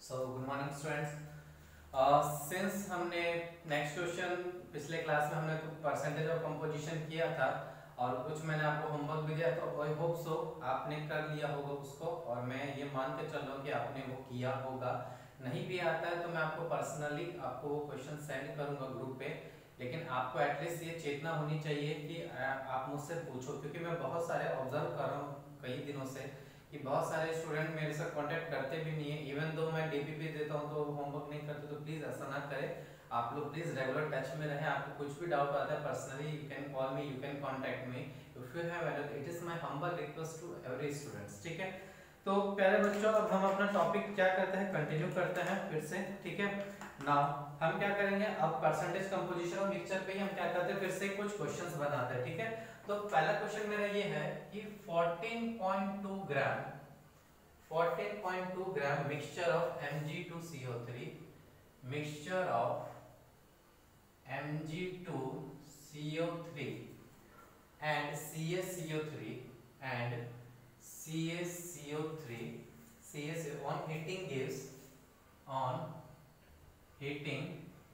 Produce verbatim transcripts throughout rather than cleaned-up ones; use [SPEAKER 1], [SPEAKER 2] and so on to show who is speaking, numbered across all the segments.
[SPEAKER 1] सो good morning students. Since हमने next question पिछले class में हमने परसेंटेज ऑफ कंपोजिशन किया था और कुछ मैंने आपको होमवर्क भी दिया, तो आई होप सो आपने कर लिया होगा उसको, और मैं ये मान के चल रहा हूँ कि आपने वो किया होगा। नहीं भी आता है तो मैं आपको पर्सनली आपको वो क्वेश्चन सेंड करूंगा ग्रुप पे, लेकिन आपको एटलीस्ट ये चेतना होनी चाहिए कि आप मुझसे पूछो, क्योंकि मैं बहुत सारे ऑब्जर्व कर रहा हूँ कई दिनों से कि बहुत सारे स्टूडेंट मेरे से कांटेक्ट करते भी नहीं है। इवन दो मैं डीपीपी देता हूँ तो होमवर्क नहीं करते, तो प्लीज ऐसा ना करें। आप लोग प्लीज रेगुलर टच में रहें। आपको कुछ भी डाउट आता है personally you can call me, you can contact me if you have any. It is my humble request to every students. ठीक है, तो प्यारे बच्चों अब हम अपना टॉपिक क्या करते हैं, कंटिन्यू करते हैं फिर से। ठीक है, नाउ हम क्या करेंगे, अब परसेंटेज कंपोजिशन और मिक्सचर पे ही हम क्या करते हैं, फिर से कुछ क्वेश्चंस बनाते हैं। ठीक है, तो पहला क्वेश्चन मेरा ये है कि fourteen point two gram fourteen point two gram mixture of M G two C O three mixture of M G two C O three and C a C O three and C a C O three C a on heating gives on heating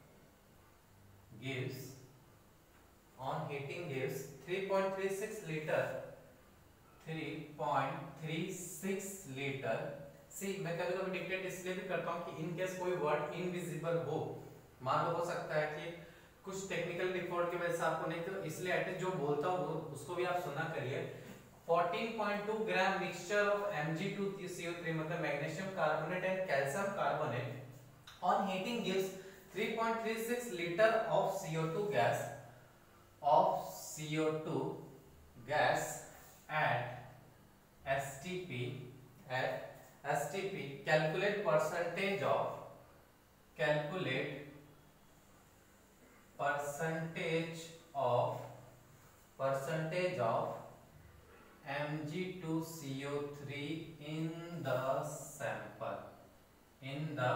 [SPEAKER 1] gives on heating gives three point three six liter three point three six liter। See मैं कभी कभी dictate इसलिए भी करता हूँ कि in case कोई word invisible हो, मान लो हो सकता है कि कुछ टेक्निकल डिफॉल्ट की वजह से आपको नहीं, तो इसलिए एटलीस्ट जो बोलता हूँ उसको भी आप सुना करिए। Fourteen point two gram mixture of M G two C O three मतलब magnesium carbonate and calcium carbonate on heating gives three point three six litre of C O two gas of C O two gas at S T P at S T P calculate percentage of calculate percentage of percentage of M G two C O three in the sample in the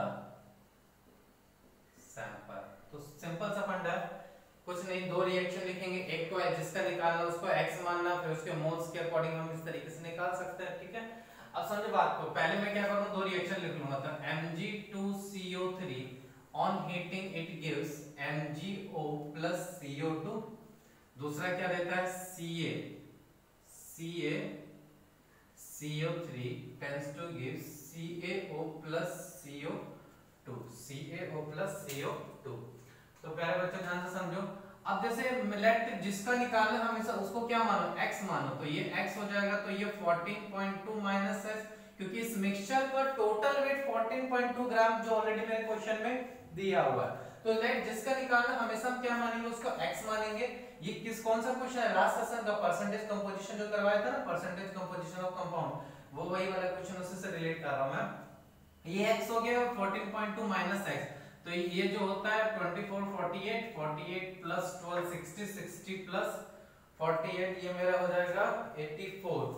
[SPEAKER 1] sample। तो simple सा funda, कुछ नहीं, दो reaction लिखेंगे, एक को जिसका निकालना उसको x मानना, फिर उसके मोल्स के अकॉर्डिंग हम इस तरीके से निकाल सकते हैं। ठीक है, अब समझो बात को। पहले मैं क्या करूंगा, दो रिएक्शन लिख लूंगा, मतलब M G two C O three on heating it gives M g O plus C O two. दूसरा क्या देता है, Ca Ca C O three tends to give C A O plus C O two C A O plus C O two. तो प्यारे बच्चों ध्यान से समझो। अब जैसे लेट जिसका निकालना हमेशा उसको क्या मानो, x मानो, तो ये x हो जाएगा, तो ये fourteen point two minus x, क्योंकि इस मिक्सचर का total weight fourteen point two gram जो ऑलरेडी मेरे क्वेश्चन में दिया हुआ है। तो लेट जिसका निकालना हमेशा हम क्या मानेंगे, उसको x मानेंगे। ये किस कौन सा क्वेश्चन है, लास्ट सेशन का परसेंटेज कंपोजिशन जो करवाया था ना, परसेंटेज कंपोजिशन ऑफ कंपाउंड, वो वही वाला क्वेश्चन, उसी से रिलेट कर रहा हूं मैं। ये x हो गया fourteen point two minus x, तो ये जो होता है twenty four forty eight forty eight plus twelve sixty sixty plus forty eight, ये मेरा हो जाएगा eighty four.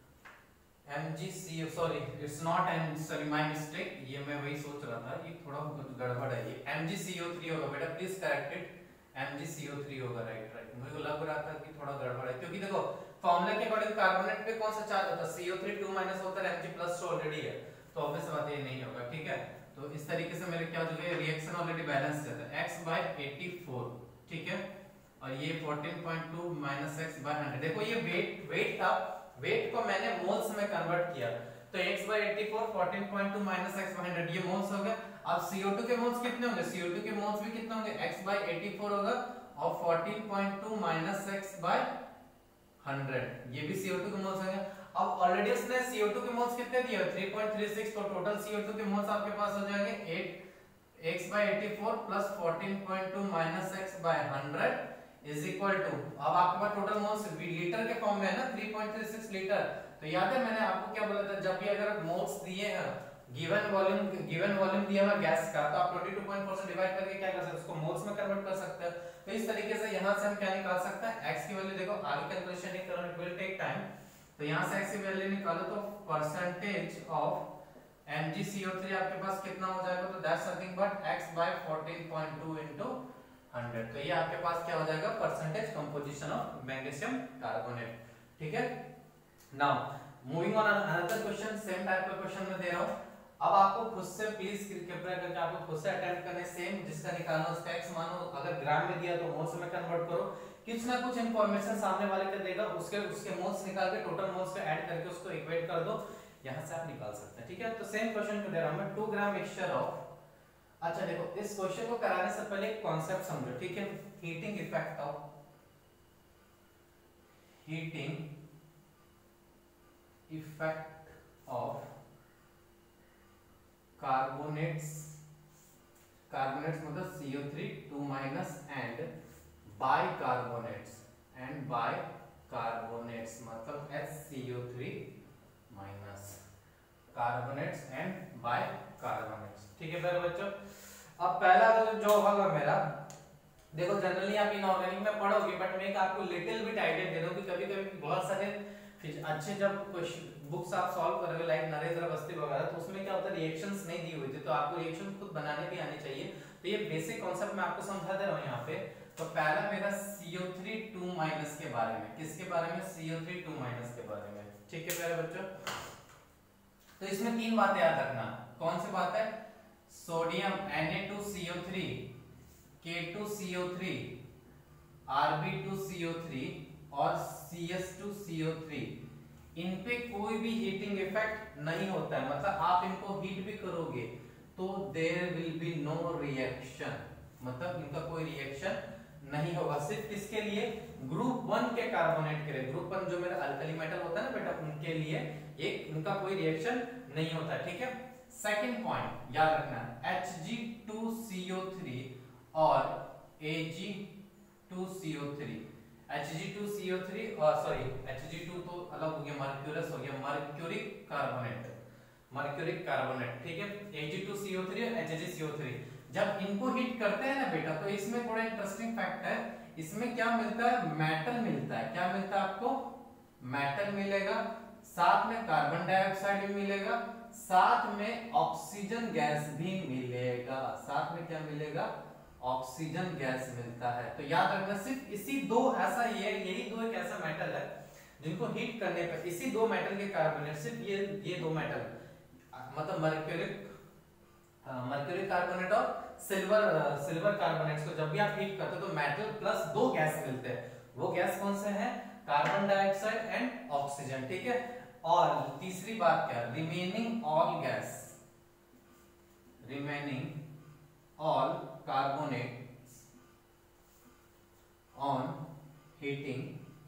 [SPEAKER 1] mg c sorry it's not M sorry my mistake, ये मैं वही सोच रहा था, ये थोड़ा गड़बड़ है, ये mg C O थ्री होगा बेटा, please correct it, mg C O three होगा। राइट राइट, मुझे लग रहा था कि थोड़ा गड़बड़ है, क्योंकि देखो फार्मूला के अकॉर्डिंग कार्बोनेट पे कौन सा चार्ज होता है, C O three two minus होता है, mg प्लस तो ऑलरेडी है, तो ऑब्वियस बात ये नहीं होगा। ठीक है, तो इस तरीके से मेरे क्या हो जाएगा, रिएक्शन ऑलरेडी बैलेंस है, x by एटी फोर। ठीक है, और ये fourteen point two minus x by hundred. देखो ये वेट वेट था, वेट को मैंने मोल्स में कन्वर्ट किया, तो x by eighty four fourteen point two minus x by hundred, ये मोल्स हो गया। अब C O टू के मोल्स कितने होंगे, C O टू के मोल्स भी कितने होंगे, x by एटी फोर होगा, और fourteen point two minus x by hundred, ये भी C O टू के मोल्स होंगे। अब ऑलरेडी उसने C O टू के मोल्स कितने दिए, थ्री पॉइंट थ्री सिक्स, तो टोटल C O टू के मोल्स आपके पास हो जाएंगे at x by eighty four plus fourteen point two minus x by hundred is equal to, अब आपके पास टोटल मोल्स लीटर के फॉर्म में है ना, three point three six litre. तो याद है मैंने आपको क्या बोला था, जब भी अगर मोल्स दिए हैं, गिवन वॉल्यूम गिवन वॉल्यूम दिया हुआ गैस का, तो आप ट्वेंटी टू पॉइंट फोर से डिवाइड करके क्या कर सकते हैं, उसको मोल्स में कन्वर्ट कर सकते हैं। तो इस तरीके से यहां से हम क्या निकाल सकते हैं, x की वैल्यू, देखो आगे कैलकुलेशन नहीं करो, इट विल टेक टाइम, तो यहां से x की वैल्यू निकालो, तो percentage of mg C O three आपके पास कितना हो जाएगा, तो that's nothing but x by fourteen point two into hundred. तो ये आपके पास क्या हो जाएगा, percentage composition of magnesium carbonate. ठीक है, now moving on another question, same type का क्वेश्चन मैं दे रहा हूं। अब आपको खुद से प्लीज कृपया करके आपको खुद से अटेम्प्ट करने सेम जिसका निकालना उसका x मानो, अगर ग्राम में दिया तो मोल्स में कन्वर्ट करो, कुछ ना कुछ इंफॉर्मेशन सामने वाले का देगा, उसके उसके मोल्स निकाल के टोटल मोल्स का ऐड करके उसको इक्वेट कर दो, यहां से आप निकाल सकते हैं। ठीक है, तो सेम क्वेश्चन को दे रहा हूं मैं, टू ग्राम मिक्सचर ऑफ, अच्छा देखो इस क्वेश्चन को कराने से पहले एक कॉन्सेप्ट समझो। ठीक है, heating effect of heating effect of carbonates, carbonates मतलब C O three two minus and bicarbonates, and bicarbonates मतलब H C O three minus, carbonates and bicarbonates. ठीक है मेरे बच्चों, अब पहला जो होगा मेरा, देखो जनरली आप इनऑर्गेनिक में पढ़ोगे, बट मैं आपको लिटिल बिट आइडिया दे दूं कि कभी कभी बहुत सारे अच्छे जब बुक्स आप सॉल्व करोगे लाइक नरेंद्र अवस्थी वगैरह, तो उसमें क्या होता है रिएक्शंस नहीं दी हुई थी, तो आपको रिएक्शन खुद बनाने भी आनी चाहिए। तो ये बेसिक कॉन्सेप्ट मैं आपको समझा दे रहा हूं यहाँ पे। तो पहला मेरा C O three two minus के बारे में, किसके बारे में, C O three two minus के बारे में। ठीक है मेरे बच्चों, तो इसमें तीन बातें याद रखना। कौन सी बात है, sodium N A two C O three, K two C O three, R B two C O three और C S two C O three, इन पे कोई भी हीटिंग इफेक्ट नहीं होता है, मतलब आप इनको हीट भी करोगे तो there will be no reaction, मतलब इनका कोई रिएक्शन नहीं होगा। सिर्फ किसके लिए, ग्रुप वन के कार्बोनेट के लिए, ग्रुप वन जो मेरा अल्कली मेटल होता है ना बेटा, उनके लिए एक इनका कोई रिएक्शन नहीं होता। ठीक है, सेकंड पॉइंट याद रखना, H G two C O three और A G two C O three, H G two C O three और सॉरी एच जी टू तो अलग हो गया, मर्क्यूरस हो गया, मर्क्यूरिक कार्बोनेट, मर्क्यूरिक कार्बोनेट। ठीक है, A G two C O three और H G C O three, जब इनको हीट करते हैं ना बेटा, तो इसमें थोड़ा इंटरेस्टिंग फैक्ट है, इसमें क्या मिलता है, मेटल मिलता है। क्या मिलता है आपको, मेटल मिलेगा, साथ में कार्बन डाइऑक्साइड भी मिलेगा, साथ में ऑक्सीजन गैस भी मिलेगा, साथ में क्या मिलेगा, ऑक्सीजन गैस मिलता है। तो याद रखना सिर्फ इसी दो, ऐसा ये यही दो एक ऐसा मेटल है जिनको हीट करने पर इसी दो मेटल के कार्बोनेट, सिर्फ ये ये दो मेटल मतलब मर्क्यूरिक मर्क्यूरिक कार्बोनेट और सिल्वर सिल्वर कार्बोनेट्स को जब भी आप हीट करते हो तो मेटल प्लस दो गैस मिलते हैं। वो गैस कौन से हैं, कार्बन डाइऑक्साइड एंड ऑक्सीजन। ठीक है, और तीसरी बात क्या, remaining all gas, remaining all carbonates on heating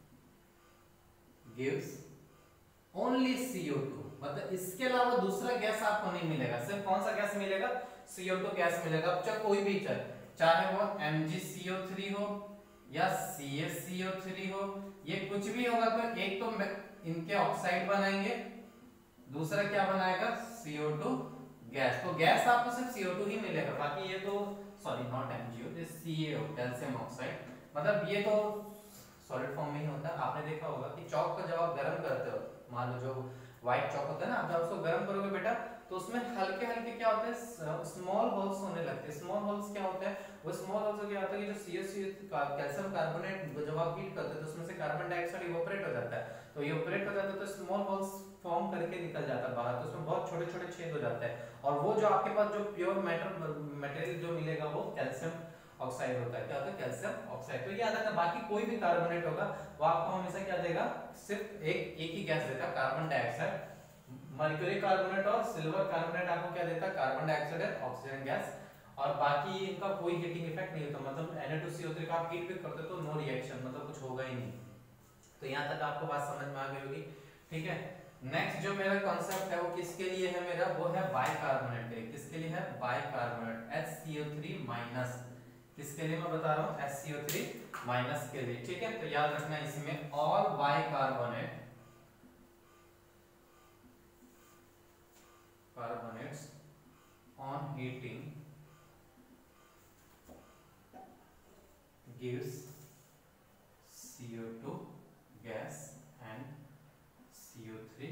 [SPEAKER 1] gives only C O two, मतलब इसके अलावा दूसरा गैस आपको नहीं मिलेगा, सिर्फ कौन सा गैस मिलेगा, सी ओ टू गैस मिलेगा। अब चाहे कोई भी चल, चाहे वो M G C O three हो या सी एस सी ओ थ्री हो, ये कुछ भी होगा तो एक तो इनके ऑक्साइड बनाएंगे, दूसरा क्या बनाएगा, सी ओ टू गैस। तो गैस आपको सिर्फ सी ओ टू ही मिलेगा, बाकी ये तो sorry not M G O, ये सी ए ओ, कैल्शियम ऑक्साइड, मतलब ये तो सॉलिड फॉर्म में ही होता है। आपने देखा होगा कि चौक को जब आप गर्म करते हो, मान लो जो व्हाइट चौक होता है ना, आप जब उसको गर्म करोगे बेटा तो उसमें हल्के हल्के क्या होते हैं, स्मॉल होल्स होने लगते हैं। स्मॉल होल्स क्या होते हैं, वो स्मॉल होल्स से क्या होता है कि जो C S C calcium carbonate जब आप हीट करते हो तो उसमें से कार्बन डाइऑक्साइड इवोपरेट हो जाता है, तो इवोपरेट हो जाता है तो स्मॉल होल्स फॉर्म करके निकल जाता है बाहर, तो उसमें बहुत छोटे छोटे छेद हो जाते हैं, और वो जो आपके पास जो प्योर मैटर मटेरियल जो मिलेगा वो कैल्शियम ऑक्साइड होता है। क्या होता है, कैल्शियम ऑक्साइड। तो याद रखना, बाकी कोई भी कार्बोनेट होगा वो आपको हमेशा क्या देगा, सिर्फ एक एक ही गैस देता है, कार्बन डाइऑक्साइड। मर्क्यूरी कार्बोनेट और सिल्वर कार्बोनेट आपको क्या देता है, कार्बन डाइऑक्साइड और ऑक्सीजन गैस, और बाकी इनका कोई हीटिंग इफेक्ट नहीं होता, मतलब N A two C O three का आप हीट भी करते तो नो रिएक्शन, मतलब कुछ होगा ही नहीं। तो यहाँ तक आपको बात समझ में आ गई होगी। ठीक है, नेक्स्ट जो मेरा कॉन्सेप्ट है वो किसके लिए है मेरा, वो है बाइकार्बोनेट के लिए। किसके लिए है, bicarbonate, H C O three minus, किसके लिए मैं बता रहा हूँ, H C O three minus के लिए। ठीक है, तो याद रखना इसमें all bicarbonate carbonates on heating gives C O two gas and C O three,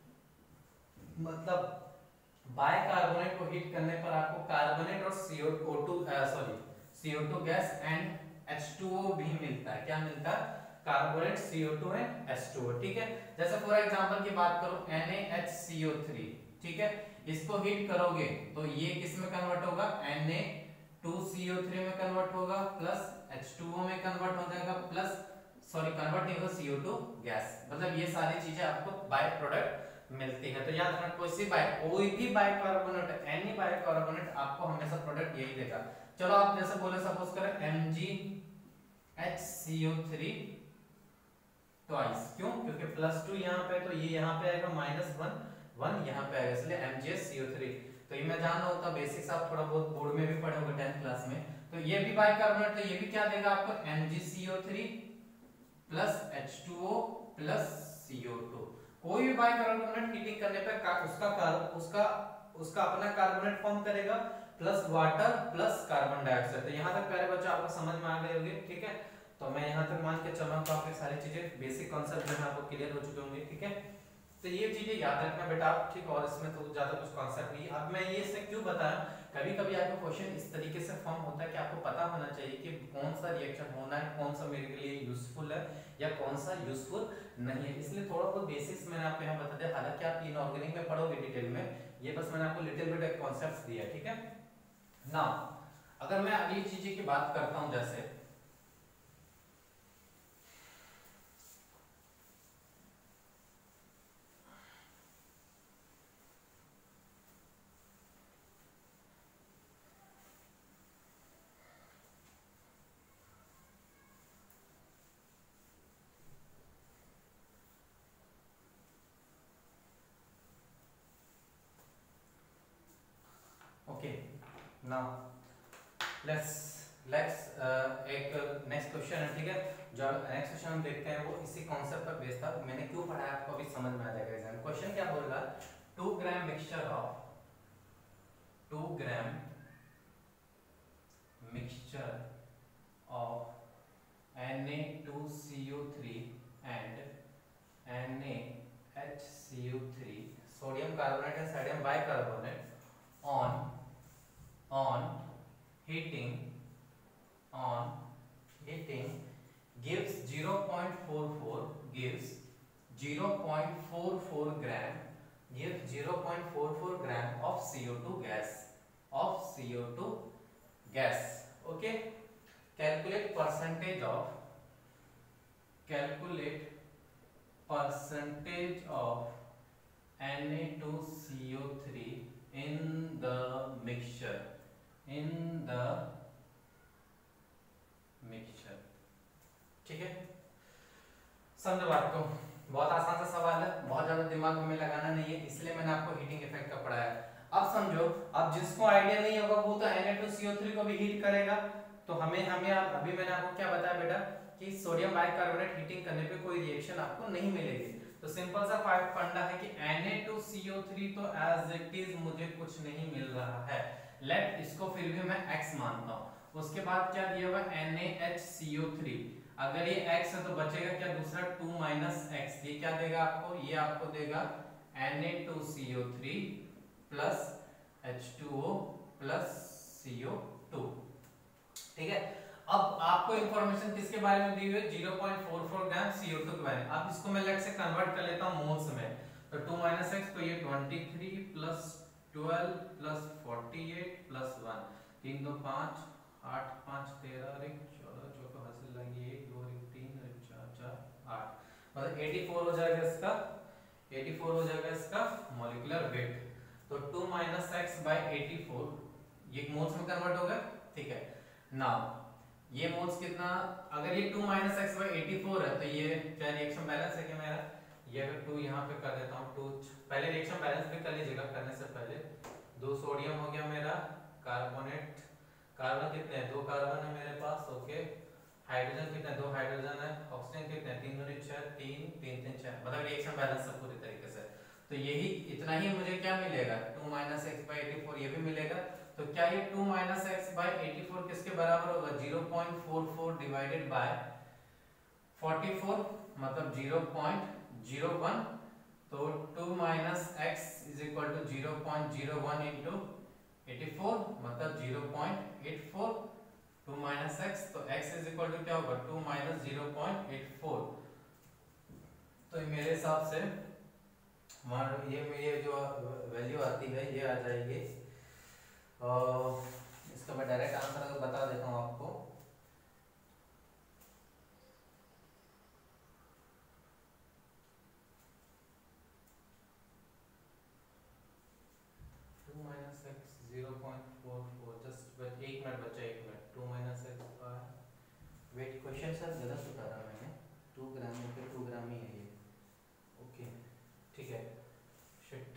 [SPEAKER 1] मतलब बाइकार्बोनेट को हीट करने पर आपको कार्बोनेट और C O two sorry C O two gas and H two O भी मिलता है। क्या मिलता है, carbonate C O two and H two O। ठीक है, जैसे फॉर एग्जांपल की बात करूं N A H C O three, ठीक है, इसको हीट करोगे तो ये किस में कन्वर्ट होगा, N A two C O three में कन्वर्ट होगा, प्लस एच टू ओ में कन्वर्ट हो जाएगा, प्लस सॉरी कन्वर्ट नहीं होगा सी ओ टू गैस। मतलब ये सारी चीजें आपको बाय प्रोडक्ट मिलती है। तो याद रखना कोई सी बाय कोई भी बाइकार्बोनेट, एनी बाइकार्बोनेट आपको हमेशा प्रोडक्ट यही देगा। चलो आप जैसे बोले सपोज करें M G H C O three twice, क्यों, क्योंकि प्लस टू यहाँ पे, तो ये यहाँ पे आएगा माइनस वन, वन यहाँ पे आएगा, इसलिए M G H C O three. तो ये मैं जानना होता बेसिक्स आप थोड़ा बहुत बोर्ड में भी पढ़े होंगे टेंथ क्लास में। तो ये भी बाइकार्बोनेट, तो ये भी क्या देगा आपको, M G C O three plus H two O plus C O two. कोई भी बाइकार्बोनेट हीटिंग करने पे का, उसका कार, उसका उसका अपना कार्बोनेट फॉर्म करेगा plus water plus carbon dioxide. तो यहाँ तक प्यारे बच्चों आपको समझ में आ गए होंगे, ठीक है। तो मैं यहाँ तक मान के चल रहा हूँ, काफी सारी चीजें बेसिक कॉन्सेप्ट जो है आपको क्लियर हो चुके होंगे, ठीक है। तो ये चीजें याद रखना बेटा आप, ठीक। और इसमें तो ज्यादा कुछ कॉन्सेप्ट नहीं। अब मैं ये इससे क्यों बताया, कभी कभी आपका क्वेश्चन इस तरीके से फॉर्म होता है कि आपको पता होना चाहिए कि कौन सा रिएक्शन होना है, कौन सा मेरे लिए यूजफुल है या कौन सा यूजफुल नहीं है। इसलिए थोड़ा बहुत बेसिक्स मैंने आपको यहाँ बता दिया। हालांकि आप इनऑर्गेनिक में पढ़ोगे डिटेल में, ये बस मैंने आपको लिटिल बिट कॉन्सेप्ट्स दिया, ठीक है ना। अगर मैं अगली चीजें की बात करता हूं, जैसे ओके नाउ लेट्स लेट्स एक नेक्स्ट क्वेश्चन है, ठीक है। जो नेक्स्ट क्वेश्चन हम देखते हैं वो इसी कॉन्सेप्ट पर बेस्ड था। मैंने क्यों पढ़ाया आपको अभी समझ में आ जाएगा एग्जाम। क्वेश्चन क्या बोल रहा है, two gram mixture of two gram mixture of N A two C O three and N A H C O three, sodium carbonate and sodium bicarbonate, on on heating on heating gives zero point four four gives zero point four four gram gives zero point four four gram of C O two gas of C O two gas. Okay, calculate percentage of calculate percentage of N A two C O three in the mixture in the mixture, ठीक है। समझो बात को, बहुत आसान सा सवाल है, बहुत ज्यादा दिमाग हमें लगाना नहीं है, इसलिए मैंने आपको हीटिंग इफेक्ट का पढ़ाया। अब समझो, अब जिसको आइडिया नहीं होगा वो तो N A two C O three को भी हीट करेगा। तो हमें हमें अभी मैंने आपको क्या बताया बेटा कि सोडियम बाइकार्बोनेट हीटिंग करने पे कोई रिएक्शन आपको नहीं मिलेगी। तो सिंपल सा फंडा है कि N A two C O three तो एज इट इज मुझे कुछ नहीं मिल रहा है, लेट इसको फिर भी मैं x मानता हूं। उसके बाद क्या दिया हुआ N A H C O three, अगर ये x है तो बचेगा क्या दूसरा टू माइनस एक्स, ये क्या देगा आपको, ये आपको देगा N A two C O three plus H two O plus C O two, ठीक है। अब आपको इंफॉर्मेशन किसके बारे में दी हुई है, zero point four four gram C O two के बारे में। अब इसको मैं लेट से कन्वर्ट कर लेता हूं मोल्स में, तो टू माइनस एक्स, तो ये twenty three plus twelve plus forty eight plus one, तीन दो पाँच, आठ पाँच तेरह, एक चौदह, चौको हासिल लगी, एक दो एक तीन एक चार चार आठ, मतलब एटी फोर हो जाएगा इसका, एटी फोर हो जाएगा इसका मॉलिक्यूलर वेट। तो two minus X by eighty four, ये मोल्स में कन्वर्ट होगा, ठीक है। नाउ ये मोल्स कितना, अगर ये two minus X by eighty four है तो ये क्या रिएक्शन बैलेंस है कि मेरा, ये अगर टू यहाँ पे कर देता हूँ, टू पहले रिएक्शन बैलेंस भी कर लीजिएगा करने से पहले। दो सोडियम हो गया मेरा, कार्बोनेट, कार्बन कितने हैं, दो कार्बन है मेरे पास, ओके। हाइड्रोजन कितने, दो हाइड्रोजन है, ऑक्सीजन कितने, तीन दूनी छह, तीन तीन तीन छह, मतलब रिएक्शन बैलेंस है पूरी तरीके से। तो यही इतना ही मुझे क्या मिलेगा, two minus X by eighty four, ये भी मिलेगा। तो क्या ये two minus X by eighty four किसके बराबर होगा, zero point four four divided by forty four, मतलब जीरो पॉइंट जीरो वन। तो two minus X is equal to zero point zero one into eighty four, मतलब zero point eight four, two minus X, तो x is equal to क्या होगा, two minus zero point eight four. तो मेरे हिसाब से ये ये जो वैल्यू आ जाएगी, और इसका मैं डायरेक्ट आंसर बता देता हूँ आपको। Two minus X zero point four four, just एक मिनट बच्चा, एक minute. Two minus X, wait question sir गलत उतारा मैंने, टू ग्राम में फिर टू ग्राम ही है ये, ओके ठीक है, शिट।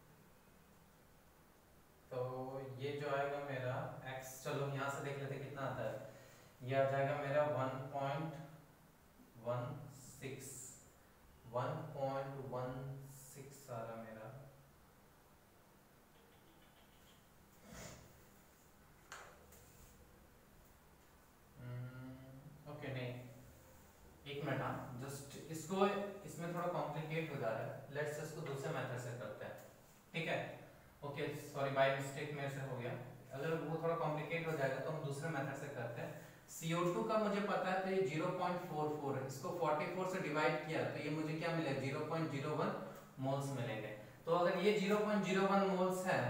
[SPEAKER 1] तो ये जो आएगा मेरा x, चलो यहाँ से देख लेते कितना आता है, ये आ जाएगा मेरा one point one six, one point one six आ रहा मेरा, ओके नहीं एक मिनट, हाँ जस्ट इसको, इसमें थोड़ा कॉम्प्लिकेट हो जा रहा है, लेट्स इसको दूसरे मेथड से करते हैं, ठीक है, ओके सॉरी बाय मिस्टेक मेरे से हो गया, अगर वो थोड़ा कॉम्प्लिकेट हो जाएगा तो हम दूसरे मेथड से करते हैं। सी ओ टू का मुझे पता है तो ये जीरो पॉइंट फोर फोर है, इसको फोर्टी फोर से डिवाइड किया तो ये मुझे क्या मिलेगा, zero point zero one moles मिलेंगे। तो अगर ये zero point zero one moles है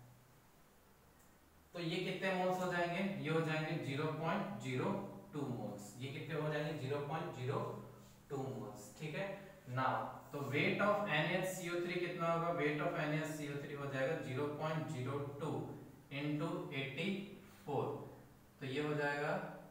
[SPEAKER 1] तो ये कितने मोल्स हो जाएंगे, ये हो जाएंगे zero point zero two moles, ये कितने हो जाएंगे, zero point zero two moles, ठीक है। नाउ तो weight of N H C O three कितना होगा, weight of N H C O three हो जाएगा zero point zero two into eighty four, तो ये हो जाएगा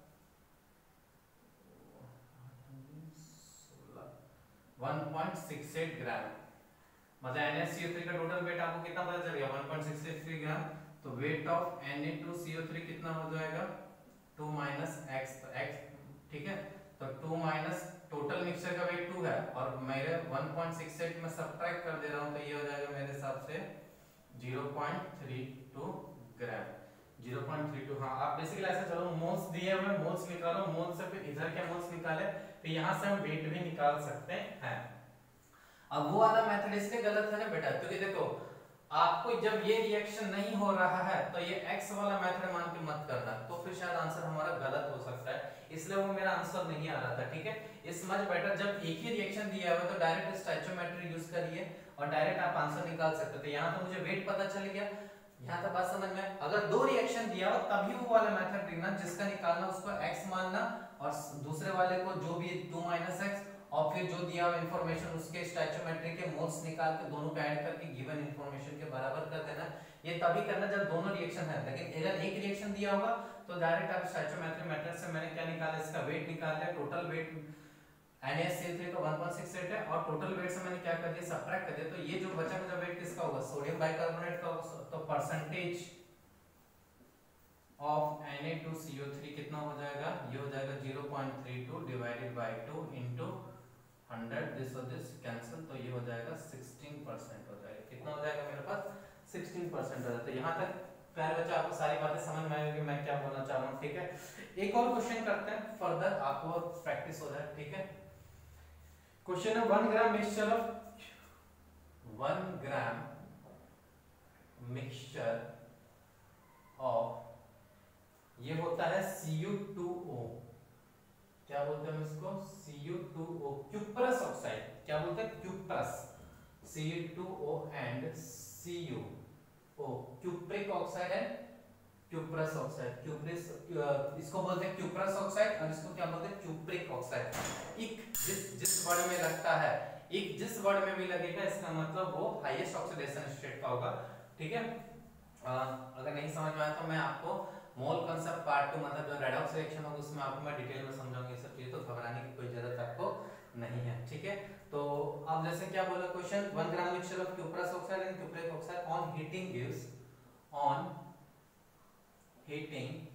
[SPEAKER 1] one point six eight gram, मतलब N H C O three का टोटल वेट आपको कितना पता चल गया, one point six eight three gram. तो weight of N A two C O three कितना हो जाएगा, टू माइनस एक्स, एक्स ठीक है, तो टू माइनस टोटल मिक्सचर का वेट टू है और मेरे वन पॉइंट सिक्स एट में सब्ट्रैक्ट कर दे रहा हूं तो ये हो जाएगा मेरे हिसाब से zero point three two gram, zero point three two. हाँ आप बेसिकली ऐसा चलो मोल्स दिए हुए मोल्स निकालो, मोल्स से फिर इधर के मोल्स निकाले तो यहां से हम वेट भी निकाल सकते हैं। अब वो वाला मेथड इसलिए गलत है ना बेटा, क्योंकि देखो आपको जब ये रिएक्शन नहीं हो रहा है तो ये x वाला मेथड मान के मत करना, तो फिर शायद आंसर हमारा गलत हो सकता है, इसलिए वो मेरा आंसर नहीं आ रहा था, ठीक है। इस मच बेटर जब एक ही रिएक्शन दिया हुआ तो डायरेक्ट स्टोइचियोमेट्री यूज करिए और डायरेक्ट आप आंसर निकाल सकते थे। यहाँ तो मुझे वेट पता चल गया, यहाँ तक बात समझ में। अगर दो रिएक्शन दिया हो तभी वो वाला मेथड देखना, जिसका निकालना उसको x मानना और दूसरे वाले को जो भी टू माइनस एक्स और फिर जो दिया हुआ इंफॉर्मेशन उसके स्टोइचियोमेट्री के मोल्स निकाल के दोनों को ऐड करके गिवन इंफॉर्मेशन के बराबर कर देना। ये तभी करना जब दोनों रिएक्शन है, लेकिन अगर एक रिएक्शन दिया होगा तो डायरेक्ट आप स्टोइचियोमेट्री मेथड से मैंने क्या निकाला, इसका वेट निकाल लिया, total weight N A C L three का वन पॉइंट सिक्स एट है और टोटल वेट से मैंने क्या कर दिया, सब्ट्रैक्ट कर दिया, तो ये जो बचा कुचा वेट किसका होगा, सोडियम बाइकार्बोनेट का होगा, तो percentage of N A two C O three कितना हो जाएगा, ये हो जाएगा zero point three two divided by two into hundred, this और दिस कैंसिल, तो ये हो जाएगा सिक्सटीन परसेंट हो जाएगा, कितना हो जाएगा मेरे पास सिक्सटीन परसेंट हो जाता है। यहाँ तक प्यारे बच्चे आपको सारी बातें समझ में आएगी मैं क्या बोलना चाह रहा हूँ, ठीक है। एक और क्वेश्चन करते हैं, फर्दर आपको प्रैक्टिस हो जाए, ठीक है। क्वेश्चन है one gram mixture of one gram mixture of, ये होता है सी यू टू ओ, क्या बोलते हैं हम इसको, C U two O cuprous oxide, क्या बोलते हैं cuprous, C U two O and C U O, cupric oxide and cuprous oxide, cupric इसको बोलते हैं क्यूप्रस ऑक्साइड और इसको क्या बोलते हैं क्यूप्रिक ऑक्साइड। इक जिस जिस वर्ड में लगता है, इक जिस वर्ड में भी लगेगा इसका मतलब वो हाईएस्ट ऑक्सीडेशन स्टेट का होगा, ठीक है। अगर नहीं समझ में आया तो मैं आपको मोल कांसेप्ट पार्ट टू मतलब जो रेडॉक्स रिएक्शन होगा उसमें आपको मैं डिटेल में समझाऊंगा ये सब चीजें, तो घबराने की कोई जरूरत आपको नहीं है, ठीक है। तो अब जैसे क्या बोला question, one gram mixture of cuprous oxide and cupric oxide on heating gives, on heating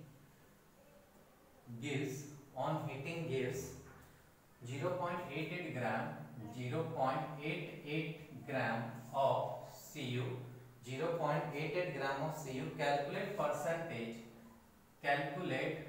[SPEAKER 1] gives on heating gives zero point eight eight gram zero point eight eight gram of C U, zero point eight eight gram of C U, calculate percentage, calculate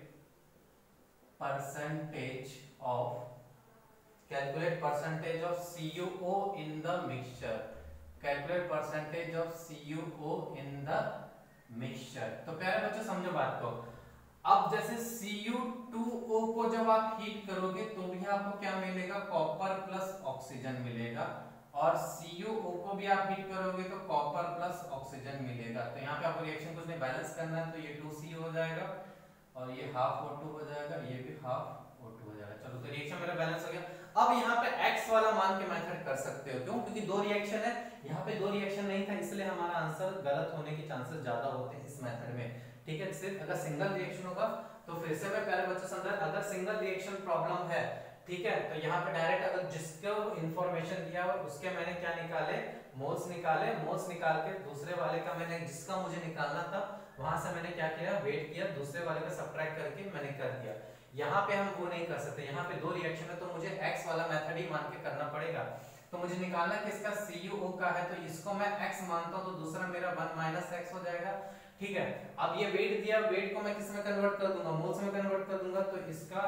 [SPEAKER 1] percentage of, calculate percentage of C U O in the mixture, calculate percentage of C U O in the mixture। तो प्यारे बच्चों समझो बात को, अब जैसे सी U two ओ को जब आप हीट करोगे तो भी आपको क्या मिलेगा, कॉपर प्लस ऑक्सीजन मिलेगा, और सी यू ओ को भी आप हीट करोगे तो कॉपर प्लस ऑक्सीजन ऑक्सीजन मिलेगा। तो यहाँ पे आपको रिएक्शन कुछ नहीं बैलेंस करना है, तो ये टू सी हो जाएगा और ये हाफ ओ टू हो जाएगा, ये भी हाफ ओ टू हो जाएगा। चलो तो रिएक्शन मेरा बैलेंस हो गया। अब यहाँ पे x वाला मान के मेथड कर सकते हो, क्यों? क्योंकि दो रिएक्शन है, यहाँ पे दो रिएक्शन नहीं था, इसलिए हमारा आंसर गलत होने के चांसेस ज्यादा होते हैं इस मेथड में। ठीक है, सिर्फ अगर सिंगल रिएक्शन होगा तो फिर से मैं प्यारे बच्चों समझा, अगर सिंगल रिएक्शन प्रॉब्लम है, ठीक है, तो यहाँ पे डायरेक्ट अगर जिसको इंफॉर्मेशन दिया हुआ उसके मैंने क्या निकाले, मोल्स निकाले, मोल्स निकाल के दूसरे वाले का मैंने जिसका मुझे निकालना था वहां से मैंने क्या किया, वेट किया, दूसरे वाले का सब्ट्रैक्ट करके मैंने कर दिया। यहाँ पे हम वो नहीं कर सकते, यहाँ पे दो रिएक्शन है तो मुझे x वाला मेथड ही मान के करना पड़ेगा। तो मुझे निकालना कि इसका C U O का है, तो इसको मैं x मानता हूँ तो दूसरा मेरा वन माइनस एक्स हो जाएगा। ठीक है, अब ये वेट दिया, वेट को मैं किस में कन्वर्ट कर दूंगा, मोल्स में कन्वर्ट कर दूंगा, तो इसका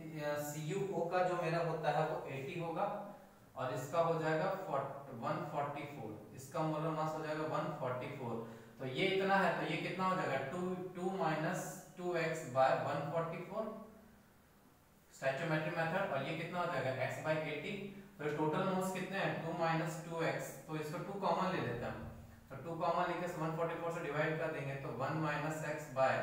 [SPEAKER 1] C U O का जो मेरा होता है वो अस्सी होगा और इसका हो जाएगा वन फोर्टी फोर, इसका मोलर मास हो जाएगा वन फोर्टी फोर। तो ये इतना है तो ये कितना हो जाएगा, two two minus two X by one forty four stoichiometric method, और ये कितना हो जाएगा x बाय अस्सी। तो टोटल मोल्स कितने हैं, टू माइनस टू एक्स, तो इसको टू कॉमन ले लेते हैं, तो टू कॉमन लेके वन फोर्टी फोर से डिवाइड कर देंगे तो one minus X by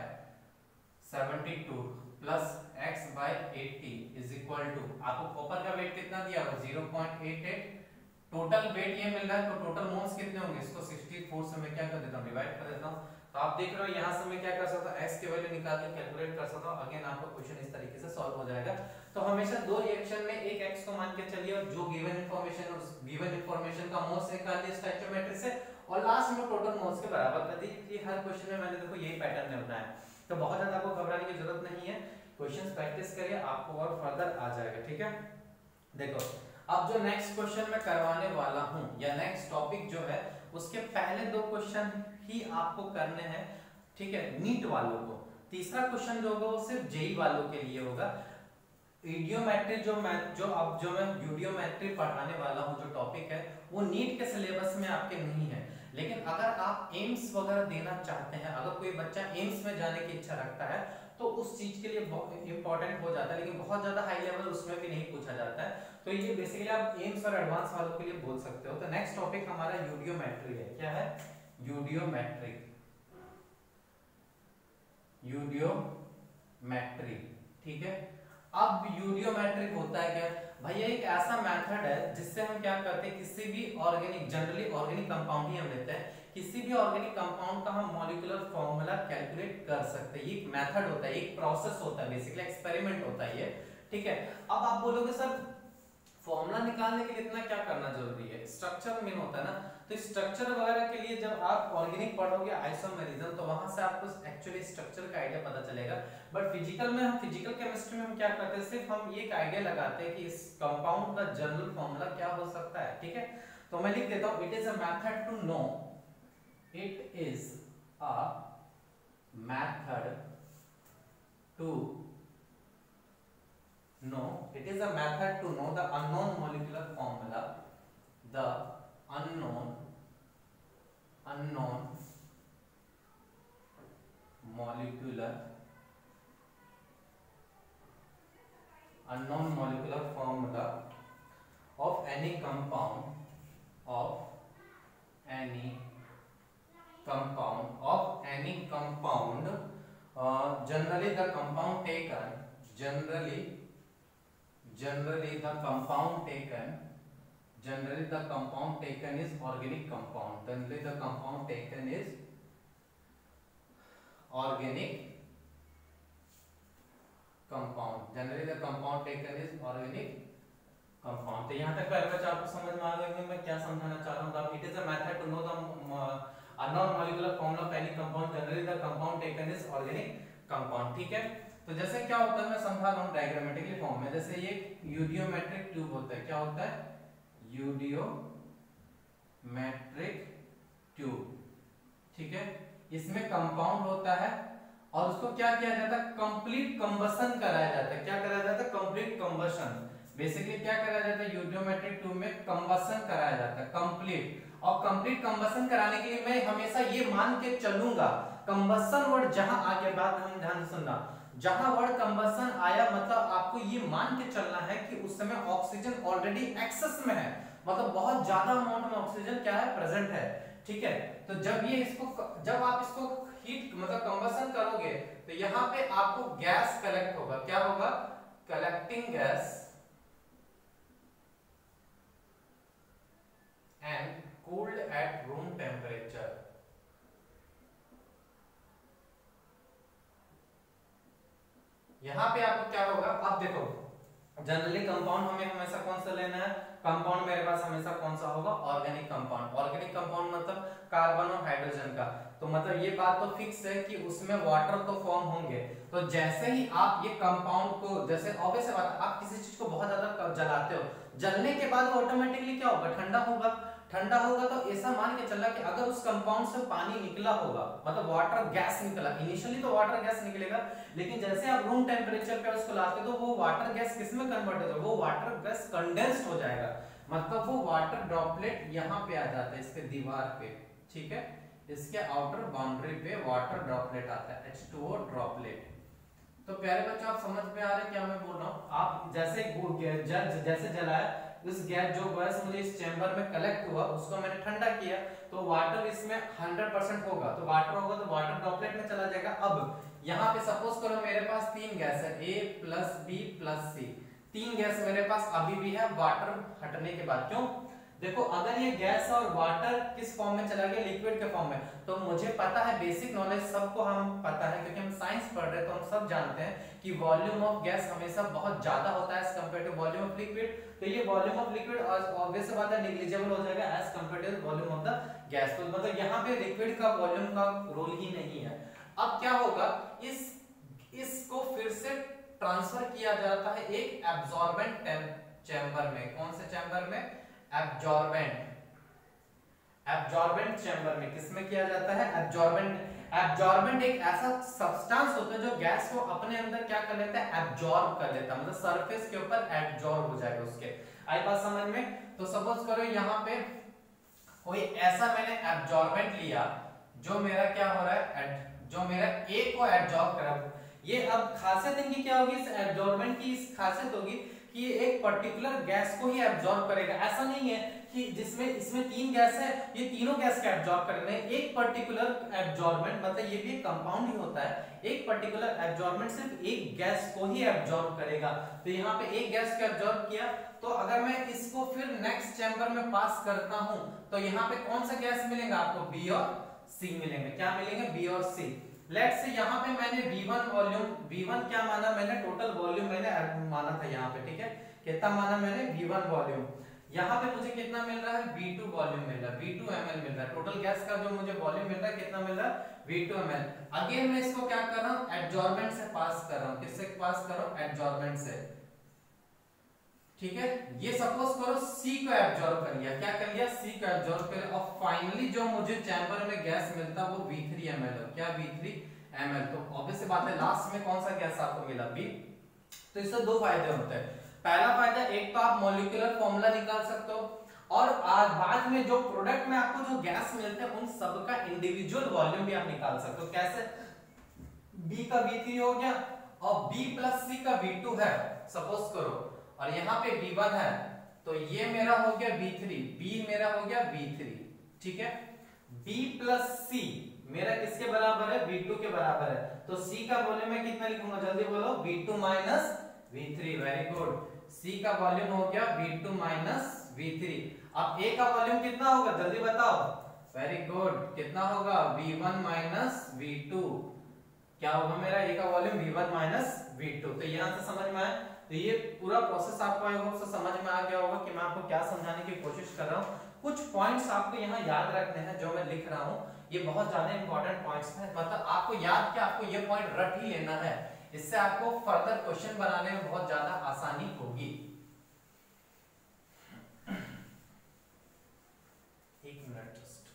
[SPEAKER 1] seventy two plus x by अस्सी इज इक्वल टू, आपको कॉपर का वेट कितना दिया हुआ zero point eight eight, total weight ये मिल रहा है, तो टोटल मोल्स कितने होंगे, इसको सिक्सटी फोर से मैं क्या कर देता हूं, डिवाइड कर देता हूं। तो आप देख रहे हो यहां से मैं क्या कर सकता हूं, x की वैल्यू निकाल के कैलकुलेट कर सकता हूं। अगेन आपका क्वेश्चन इस तरीके से सॉल्व हो जाएगा। तो हमेशा दो रिएक्शन में एक x को मान के चलिए और जो गिवन इंफॉर्मेशन उस गिवन इंफॉर्मेशन का मोल्स निकाल दिए स्टोइकियोमेट्री से और लास्ट में टोटल मोल्स के बराबर कर दी। ये हर क्वेश्चन में मैंने देखो यही पैटर्न है बताया, तो बहुत ज्यादा आपको घबराने की जरूरत नहीं है, क्वेश्चंस प्रैक्टिस करिए आपको और फर्दर आ जाएगा। ठीक है, देखो अब जो नेक्स्ट क्वेश्चन मैं करवाने वाला हूं या नेक्स्ट टॉपिक जो है उसके पहले दो क्वेश्चन ही आपको करने हैं। ठीक है, नीट वालों को, तीसरा क्वेश्चन जो होगा वो सिर्फ जेई वालों के लिए होगा। ईडियोमेट्री जो मैं जो अब जो मैं यूडियोमेट्री पढ़ाने वाला हूं जो टॉपिक है वो नीट के सिलेबस में आपके नहीं है, लेकिन अगर आप एम्स वगैरह देना चाहते हैं, अगर कोई बच्चा एम्स में जाने की इच्छा रखता है तो उस चीज के लिए बहुत इंपॉर्टेंट हो जाता है, लेकिन बहुत ज्यादा हाई लेवल उसमें भी नहीं पूछा जाता है। तो ये बेसिकली आप एम्स और एडवांस वालों के लिए बोल सकते हो। तो नेक्स्ट टॉपिक हमारा यूडियोमेट्री है। क्या है, यूडियोमेट्री, यूडियोमेट्री। ठीक है, अब यूडियोमेट्रिक होता है क्या भैया, एक ऐसा मेथड है जिससे हम क्या करते हैं, किसी भी ऑर्गेनिक, जनरली ऑर्गेनिक कंपाउंड ही हम लेते हैं, किसी भी ऑर्गेनिक कंपाउंड का हम मॉलिक्यूलर फॉर्मूला कैलकुलेट कर सकते हैं। ये एक मेथड होता है, एक प्रोसेस होता है, बेसिकली एक्सपेरिमेंट होता है ये। ठीक है, अब आप बोलोगे सर फॉर्मूला निकालने के लिए इतना क्या करना जरूरी है, स्ट्रक्चर मेन होता है ना, तो स्ट्रक्चर वगैरह के लिए जब आप ऑर्गेनिक पढ़ोगे आइसोमेरिज्म तो वहां से आपको एक्चुअली स्ट्रक्चर का आइडिया पता चलेगा। बट फिजिकल में हम फिजिकल केमिस्ट्री में हम क्या करते हैं, सिर्फ हम ये एक आइडिया लगाते हैं कि इस कंपाउंड का जनरल फॉर्मूला क्या हो सकता है। ठीक है, तो मैं लिख देता हूं, it is a method to know, it is a method to know, it is a method to know the unknown molecular formula, the unknown unknown molecular unknown molecular formula of any compound of any compound of any compound uh, generally the compound taken generally generally the compound taken generally the compound taken is organic compound generally the compound taken is organic compound generally the compound taken is organic compound। तो यहाँ तक पहले बच्चा आपको समझ में आ गया कि मैं क्या समझाना चाह रहा हूँ। It is a method to know the unknown molecular formula of any compound generally the compound taken is organic compound। ठीक है, तो जैसे क्या होता है मैं समझा रहा हूँ डायग्रामेटिकली फॉर्म में, जैसे ये यूडियोमेट्रिक ट्यूब होता है, क्या होता है, यूडियोमेट्रिक ट्यूब। ठीक है, इसमें कंपाउंड होता है और उसको क्या किया जाता है, कंप्लीट कंबशन कराया जाता है। क्या कराया जाता है, कंप्लीट कंबशन। बेसिकली क्या कराया जाता है, यूडियोमेट्रिक ट्यूब में कंबशन कराया जाता है कंप्लीट। और कंप्लीट कंबशन कराने के लिए मैं हमेशा ये मान के चलूंगा, कंबशन वर्ड जहां आ गया, बात हम ध्यान से सुनना, जहां वर्ड कंबशन आया मतलब आपको ये मान के चलना है कि उस समय ऑक्सीजन ऑलरेडी एक्सेस में है, मतलब बहुत ज्यादा अमाउंट में ऑक्सीजन क्या है, प्रेजेंट है। ठीक है, तो जब ये इसको जब आप इसको हीट मतलब कंबसन करोगे तो यहाँ पे आपको गैस कलेक्ट होगा, क्या होगा, collecting gas and cooled at room temperature. यहाँ पे आपको क्या होगा, अब देखो जनरली कंपाउंड हमें हमेशा कौन सा लेना है, कंपाउंड मेरे पास हमेशा कौन सा होगा, ऑर्गेनिक कंपाउंड। ऑर्गेनिक कंपाउंड मतलब कार्बन और हाइड्रोजन का, तो मतलब ये बात तो फिक्स है कि उसमें वाटर तो फॉर्म होंगे। तो जैसे ही आप ये कंपाउंड को, जैसे ऑब्वियस बात है, आप किसी चीज को बहुत ज्यादा जलाते हो, जलने के बाद वो ऑटोमेटिकली क्या होगा, ठंडा होगा। ठंडा होगा तो ऐसा मान के चलना कि अगर उस कंपाउंड से पानी निकला होगा, मतलब वाटर गैस निकला, इनिशियली तो वाटर गैस निकलेगा, लेकिन जैसे आप रूम टेम्परेचर पे उसको लाते हो तो वो वाटर गैस किस में कन्वर्ट होगा, वो वाटर गैस कंडेंस्ड हो जाएगा, मतलब वो वाटर ड्रॉपलेट यहाँ पे आ जाता है इसके दीवार पे, ठीक है, इसके आउटर बाउंड्री पे वाटर ड्रॉपलेट आता है, एच टू ओ ड्रॉपलेट। तो प्यारे बच्चों आप समझ में आ रहे हैं क्या मैं बोल रहा हूँ, आप जैसे जल जैसे जलाया, इस गैस जो गैस मुझे इस चैम्बर में कलेक्ट हुआ उसको मैंने ठंडा किया, तो वाटर इसमें हंड्रेड परसेंट होगा, तो वाटर होगा तो वाटर ड्रॉपलेट में चला जाएगा। अब यहाँ पे सपोज करो मेरे पास तीन गैस है, A plus B plus C, तीन गैस मेरे पास अभी भी है वाटर हटने के बाद। क्यों, देखो अगर ये गैस और वाटर किस फॉर्म में चला गया, लिक्विड के फॉर्म में, तो मुझे पता है, बेसिक नॉलेज सबको हम पता है क्योंकि हम साइंस पढ़ रहे हैं, तो हम सब जानते हैं कि वॉल्यूम ऑफ गैस हमेशा बहुत ज्यादा होता है as compare to volume of liquid. तो ये वॉल्यूम ऑफ लिक्विड ऑब्वियस बात है नेग्लिजिबल हो जाएगा as compare to volume of the gas, तो मतलब यहाँ पे लिक्विड का वॉल्यूम का रोल ही नहीं है। अब क्या होगा, इस इसको फिर से ट्रांसफर किया जाता है एक एब्जॉर्बेंट चैम्बर में, कौन से चैम्बर में, एब्जॉर्बेंट एब्जॉर्बेंट चैम्बर में। किसमें किया जाता है, एब्जॉर्बेंट। एब्जॉर्बेंट एक ऐसा सब्सटेंस होता है जो गैस को अपने अंदर क्या कर लेता है, एब्जॉर्ब कर लेता है, मतलब सरफेस के ऊपर एब्जॉर्ब हो जाएगा उसके। आई बात समझ में। तो सपोज करो यहाँ पे कोई ऐसा मैंने एब्जॉर्बेंट लिया जो मेरा क्या हो रहा है, जो मेरा ए को एब्जॉर्ब कर, ये अब खासियत इनकी क्या होगी, इस एब्जॉर्बेंट की इस खासियत होगी कि ये एक पर्टिकुलर गैस को ही एब्जॉर्ब करेगा। ऐसा नहीं है कि जिसमें इसमें तीन गैस है ये तीनों गैस का एब्जॉर्ब करेंगे, एक पर्टिकुलर एब्जॉर्बेंट, मतलब ये भी एक कंपाउंड ही होता है, एक पर्टिकुलर एब्जॉर्बेंट सिर्फ एक गैस को ही एब्जॉर्ब करेगा। तो यहाँ पे एक गैस को एब्जॉर्ब किया, तो अगर मैं इसको फिर नेक्स्ट चैम्बर में पास करता हूं तो यहाँ पे कौन सा गैस मिलेगा आपको, बी और सी मिलेंगे। क्या मिलेंगे, बी और सी। लेट्स से यहाँ पे मैंने V one volume, V one क्या माना मैंने, टोटल वॉल्यूम मैंने माना था यहाँ पे, ठीक है, कितना माना मैंने, V वन वॉल्यूम। यहाँ पे मुझे कितना मिल रहा है, V टू वॉल्यूम मिल रहा है, V टू ml मिल रहा है, टोटल गैस का जो मुझे वॉल्यूम मिल रहा है कितना मिल रहा है, V टू ml। अगेन मैं इसको क्या कर रहा हूँ, एब्जॉर्बेंट से पास कर रहा हूँ, किससे पास कर रहा हूँ, एब्जॉर्बेंट से, ठीक है। ये सपोज करो C को एब्जॉर्ब कर लिया, क्या कर लिया, C को एब्जॉर्ब कर लिया, और फाइनली जो मुझे चैम्बर में गैस मिलता वो V थ्री ml है, क्या V थ्री ml। तो ऑब्वियस बात है लास्ट में कौन सा गैस आपको मिला, B। तो इससे दो फायदे होते हैं। पहला फायदा, एक तो आप मॉलिक्यूलर फॉर्मूला निकाल सकते हो, और आज बाद में जो प्रोडक्ट में आपको जो गैस मिलते हैं उन सब का इंडिविजुअल वॉल्यूम भी आप निकाल सकते हो। कैसे, B का V थ्री हो गया और B प्लस C का V टू है सपोज करो, और यहाँ पे V वन है, तो ये मेरा हो गया V थ्री, B मेरा हो गया V थ्री, ठीक है। B प्लस C मेरा किसके बराबर है, V टू के बराबर है, तो C का वॉल्यूम मैं कितना लिखूंगा, जल्दी बोलो, V two minus V three, very good. C का वॉल्यूम हो गया V two minus V three. अब A का वॉल्यूम कितना होगा, जल्दी बताओ, वेरी गुड, कितना होगा, V one minus V two. क्या होगा मेरा A का वॉल्यूम V one minus V two. तो यहां से समझ में आया, तो ये पूरा प्रोसेस आपको आई होप से समझ में आ गया होगा कि मैं आपको क्या समझाने की कोशिश कर रहा हूँ। कुछ पॉइंट्स आपको यहाँ याद रखने हैं जो मैं लिख रहा हूँ, ये बहुत ज्यादा इंपॉर्टेंट पॉइंट्स हैं, मतलब आपको याद क्या, आपको ये पॉइंट रट ही लेना है, इससे आपको फर्दर क्वेश्चन बनाने में बहुत ज्यादा आसानी होगी। एक मिनट जस्ट,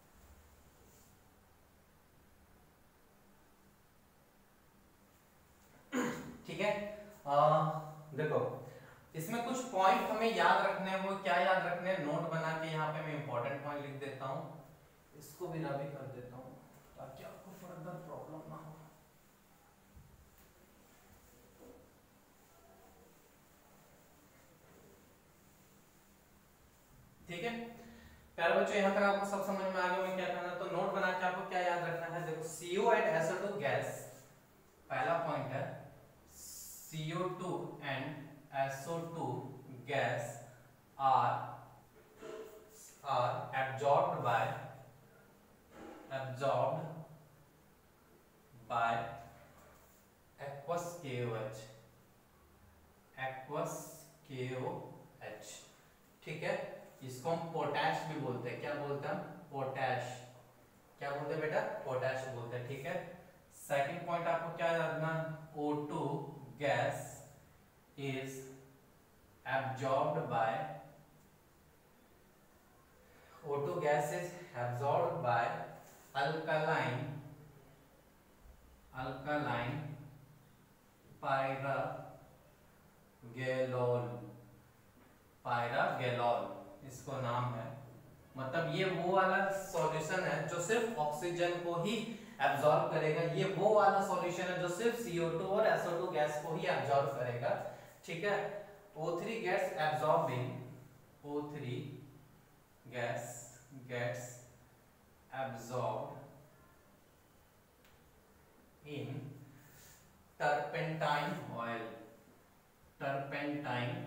[SPEAKER 1] ठीक है। आ, देखो इसमें कुछ पॉइंट हमें याद रखने हैं, वो क्या याद रखने हैं, नोट बना के यहाँ पे मैं इंपॉर्टेंट पॉइंट लिख देता हूँ, इसको भी रबी कर देता हूँ ताकि आपको फर्दर प्रॉब्लम ना हो। ठीक है प्यारे बच्चों यहाँ तक आपको सब समझ में आ गया मैं क्या करना है, तो नोट बना के आपको क्या याद रखना है, देखो C O and S O two gas, पहला पॉइंट है C O two and S O two gas are are absorbed by absorbed by aqueous K O H, aqueous K O H, ठीक है। इसको हम पोटैश भी बोलते हैं, क्या बोलते हैं हम, पोटैश, क्या बोलते हैं बेटा, पोटैश बोलते हैं, ठीक है। सेकंड पॉइंट आपको क्या रखना, O two gas is absorbed by O two gas is absorbed by alkaline alkaline pyrogallol, pyrogallol इसको नाम है। मतलब ये वो वाला सॉल्यूशन है जो सिर्फ ऑक्सीजन को ही एब्जॉर्ब करेगा, ये वो वाला सॉल्यूशन है जो सिर्फ C O टू और S O टू गैस को ही एब्जॉर्ब करेगा, ठीक है। O three gas absorbing O three gas gets absorbed in turpentine oil, turpentine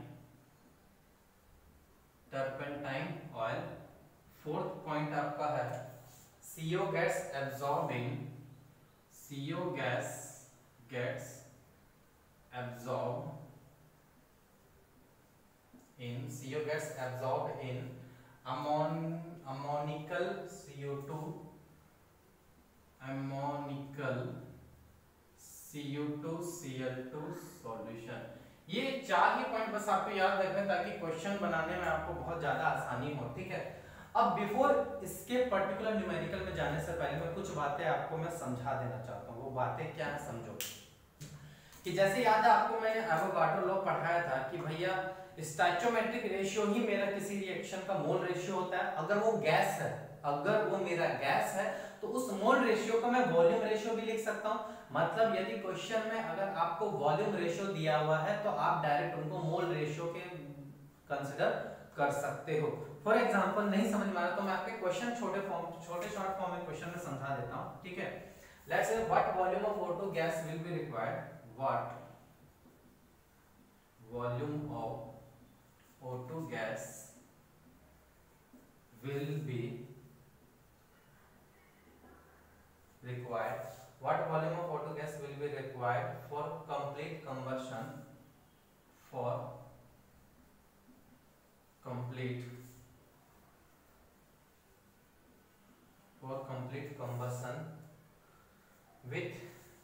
[SPEAKER 1] turpentine oil। Fourth point आपका है C O gets absorbing C O gas gets absorbed in C O gets absorbed in ammon ammonical C O two ammonical C O two C L two solution. ये चार ही point बस आपको याद रखना ताकि question बनाने में आपको बहुत ज्यादा आसानी हो, ठीक है। अब बिफोर इसके पर्टिकुलर न्यूमेरिकल में जाने से पहले मैं कुछ बातें आपको मैं समझा देना चाहता हूँ। वो बातें क्या है समझो, कि जैसे याद है आपको मैंने एवोगाड्रो लॉ पढ़ाया था कि भैया स्टोइचोमेट्रिक रेशियो ही मेरा किसी रिएक्शन का मोल रेशियो होता है। अगर वो गैस है, अगर वो मेरा गैस है तो उस मोल रेशियो को मैं वॉल्यूम रेशियो भी लिख सकता हूँ। मतलब यदि क्वेश्चन में अगर आपको वॉल्यूम रेशियो दिया हुआ है तो आप डायरेक्ट उनको मोल रेशियो के कंसीडर कर सकते हो। फॉर एग्जांपल नहीं समझ में आ रहा तो मैं आपके क्वेश्चन छोटे फॉर्म छोटे शॉर्ट फॉर्म में क्वेश्चन में समझा देता हूँ, ठीक है। Let's say what volume of O two gas will be required, what volume of O two gas will be required, what volume of O two gas will be required for complete combustion, for complete for complete combustion with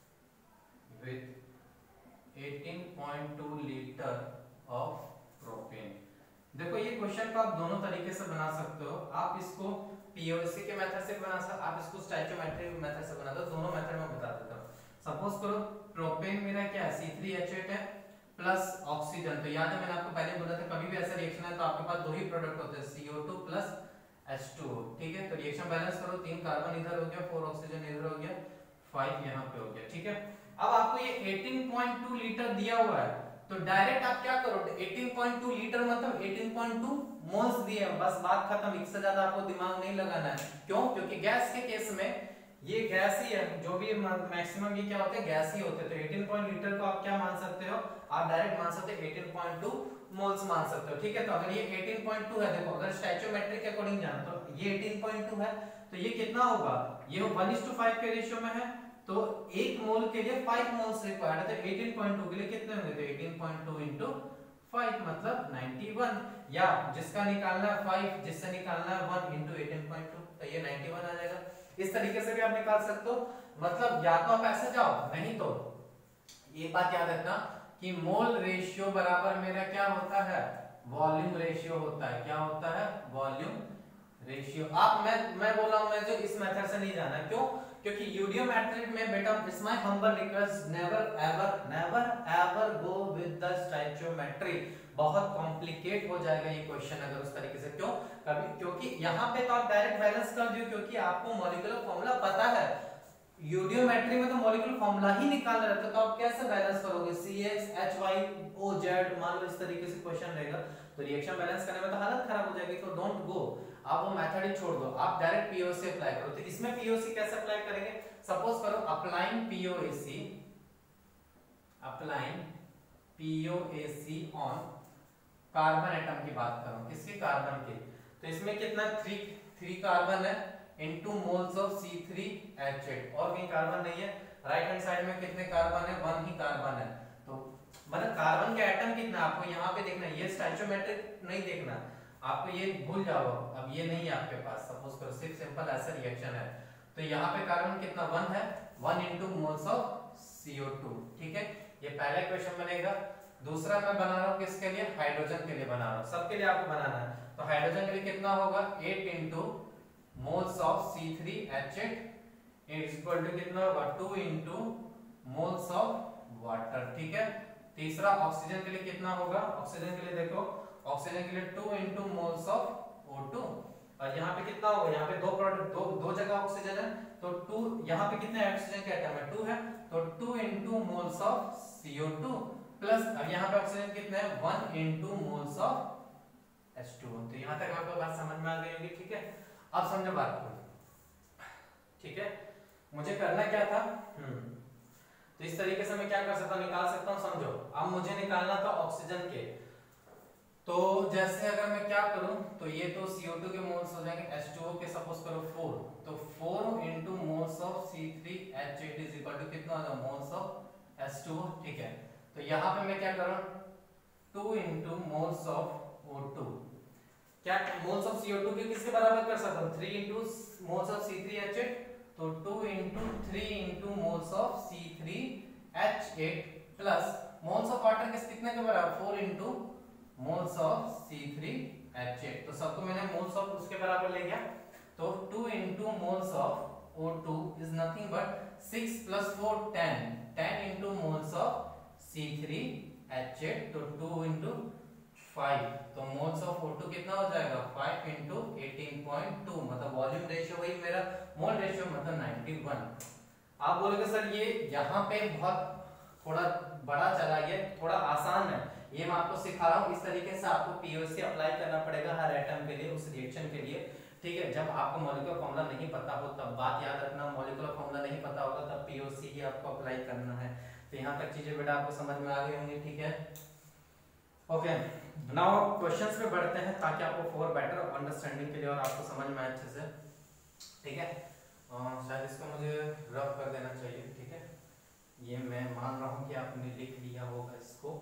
[SPEAKER 1] with eighteen point two liter of propane। देखो ये question को आप दोनों तरीके से बना सकते हो। आप इसको पीओसी के मेथड से बना सकते हो, आप इसको स्टोइचोमेट्रिक मेथड से बना दो। दोनों मेथड में बता देता हूँ। सपोज करो प्रोपेन मेरा क्या है सी थ्री एच एट है प्लस ऑक्सीजन। तो याद है मैंने आपको पहले बोला था कभी भी ऐसा रिएक्शन है तो आपके पास दो ही प्रोडक्ट होते हैं C O two plus H two O, ठीक है। तो रिएक्शन बैलेंस करो, तीन कार्बन इधर हो गया, फोर ऑक्सीजन इधर हो गया, फाइव यहाँ पे हो गया, ठीक है। अब आपको ये एटीन पॉइंट टू लीटर दिया हुआ है तो डायरेक्ट आप क्या करो, एटीन पॉइंट टू लीटर मतलब एटीन पॉइंट टू मोल्स दिए, बस बात खत्म। इससे ज्यादा आपको दिमाग नहीं लगाना है। क्यों? क्योंकि गैस के केस में ये गैस ही है, जो भी मैक्सिमम ये क्या होते हैं गैस ही होते हैं। तो एटीन पॉइंट लीटर को आप क्या मान सकते हो, आप डायरेक्ट मान सकते हो एटीन पॉइंट टू मोल्स मान सकते हो, ठीक है। तो अगर ये एटीन पॉइंट टू है, देखो अगर स्टोइचोमेट्रिक के अकॉर्डिंग जाना तो ये एटीन पॉइंट टू है तो ये कितना होगा, ये वन इज टू फाइव के रेशियो में है तो एक मोल के लिए फाइव मोल्स रिक्वायर्ड है। तो एटीन पॉइंट टू के लिए कितने होंगे, तो eighteen point two into five मतलब नाइंटी वन, या जिसका निकालना है फाइव, जिससे निकालना है one into eighteen point two तो ये नाइंटी वन आ जाएगा। इस तरीके से भी आप निकाल सकते हो। मतलब या तो आप ऐसे जाओ, नहीं तो ये बात याद रखना कि मोल रेशियो बराबर मेरा क्या होता है, वॉल्यूम रेशियो होता है। क्या होता है, वॉल्यूम रेशियो। आप मैं मैं बोल रहा हूं मैं जो इस मेथड से नहीं जाना, क्यों? क्योंकि यूडियोमेट्रिक में बेटा it's my humble request, never ever never ever go with the stoichiometry. बहुत कॉम्प्लिकेट हो जाएगा ये क्वेश्चन अगर उस तरीके से। क्यों? कभी क्योंकि यहाँ पे तो आप डायरेक्ट बैलेंस कर दियो क्योंकि आपको मॉलिक्यूलर फॉर्मूला पता है। यूडियोमेट्री में तो मॉलिक्यूलर फॉर्मूला ही निकालना रहता है तो आप कैसे बैलेंस करोगे, C X H Y O Z मान लो इस तरीके से क्वेश्चन रहेगा तो रिएक्शन बैलेंस करने में तो हालत खराब हो जाएगी। तो डोंट गो। आप वो मेथड ही छोड़ दो, आप डायरेक्ट पीओसी अप्लाई करो। तो इसमें पीओसी कैसे अप्लाई करेंगे, सपोज करो applying POC, applying POC on carbon atom की बात करूं, किसकी, कार्बन की। तो इसमें कितना थ्री थ्री कार्बन है into moles of C three H eight, और कहीं कार्बन नहीं है। राइट हैंड साइड में कितने कार्बन है, वन ही कार्बन है। तो मतलब कार्बन के एटम कितना आपको यहाँ पे देखना है, ये स्टोइचियोमेट्रिक नहीं देखना, आपको ये भूल जाओ, अब ये नहीं है आपके पास। सपोज करो सिर्फ सिंपल ऐसा रिएक्शन है, तो यहाँ पे कार्बन कितना, वन है, one into moles of C O two. ठीक है, ये पहला क्वेश्चन बनेगा। दूसरा मैं बना रहा हूँ किसके लिए, हाइड्रोजन के लिए बना रहा हूँ, सबके लिए आपको बनाना है। तो हाइड्रोजन के लिए कितना होगा, eight into moles of C three H eight is equal to कितना होगा, two into moles of water. ठीक है, तीसरा ऑक्सीजन के लिए कितना होगा, ऑक्सीजन के लिए देखो, ऑक्सीजन के लिए two into moles of O two, और यहाँ पे कितना होगा, यहाँ पे दो प्रोडक्ट, दो दो जगह ऑक्सीजन है, तो टू, यहाँ पे कितने ऑक्सीजन के एटम है, टू है, तो two into moles of C O two plus, अब यहाँ पे ऑक्सीजन कितने हैं, one into moles of H two. तो यहाँ तक आपको बात समझ में आ गई होगी। ठीक है, अब समझो बात को। ठीक है, मुझे करना क्या था, हम्म तो इस तरीके से मैं क्या कर सकता हूँ, निकाल सकता हूँ। समझो, अब मुझे निकालना था ऑक्सीजन के, तो जैसे अगर मैं क्या करूं, तो ये तो सी ओ टू के मोल्स हो जाएंगे, एच टू ओ के सपोज करो फोर, तो four into moles of C three H eight is equal to कितना होगा, moles of H two O. ठीक है, तो यहाँ पे मैं क्या करूं, two into moles of O two, क्या moles of C O two के किसके बराबर कर सकता हूं, three into moles of C three H eight, तो two into three into moles of C three H eight plus moles of water किस कितने के बराबर, four into moles of C three H eight. तो सबको मैंने मोल्स ऑफ उसके बराबर ले गया, तो two into moles of O two is nothing but six plus four ten, ten into moles of C three H eight, तो two into five, तो मोल्स ऑफ ओ टू कितना हो जाएगा, five into eighteen point two, मतलब volume ratio वही मेरा, mole ratio मतलब ninety one. आप बोलोगे सर ये यहाँ पे बहुत थोड़ा बड़ा चला, ये थोड़ा आसान है, ये मैं आपको सिखा रहा हूँ। इस तरीके से आपको पीओसी अप्लाई करना पड़ेगा हर एटम के लिए, उस रिएक्शन के लिए। ठीक है, जब आपको मॉलिक्यूलर फॉर्मूला नहीं पता हो तब बात याद रखना, मॉलिक्यूलर फॉर्मूला नहीं पता होगा तब पीओसी ही आपको अप्लाई करना है। तो यहाँ तक चीजें बेटा आपको समझ में आ गई होंगी। ठीक है, ओके, नाउ क्वेश्चंस पे बढ़ते हैं ताकि आपको फॉर बेटर अंडरस्टैंडिंग के लिए और आपको समझ में आए अच्छे से। ठीक है, शायद इसको मुझे रफ कर देना चाहिए। ठीक है, ये मैं मान रहा हूँ कि आपने लिख लिया होगा इसको।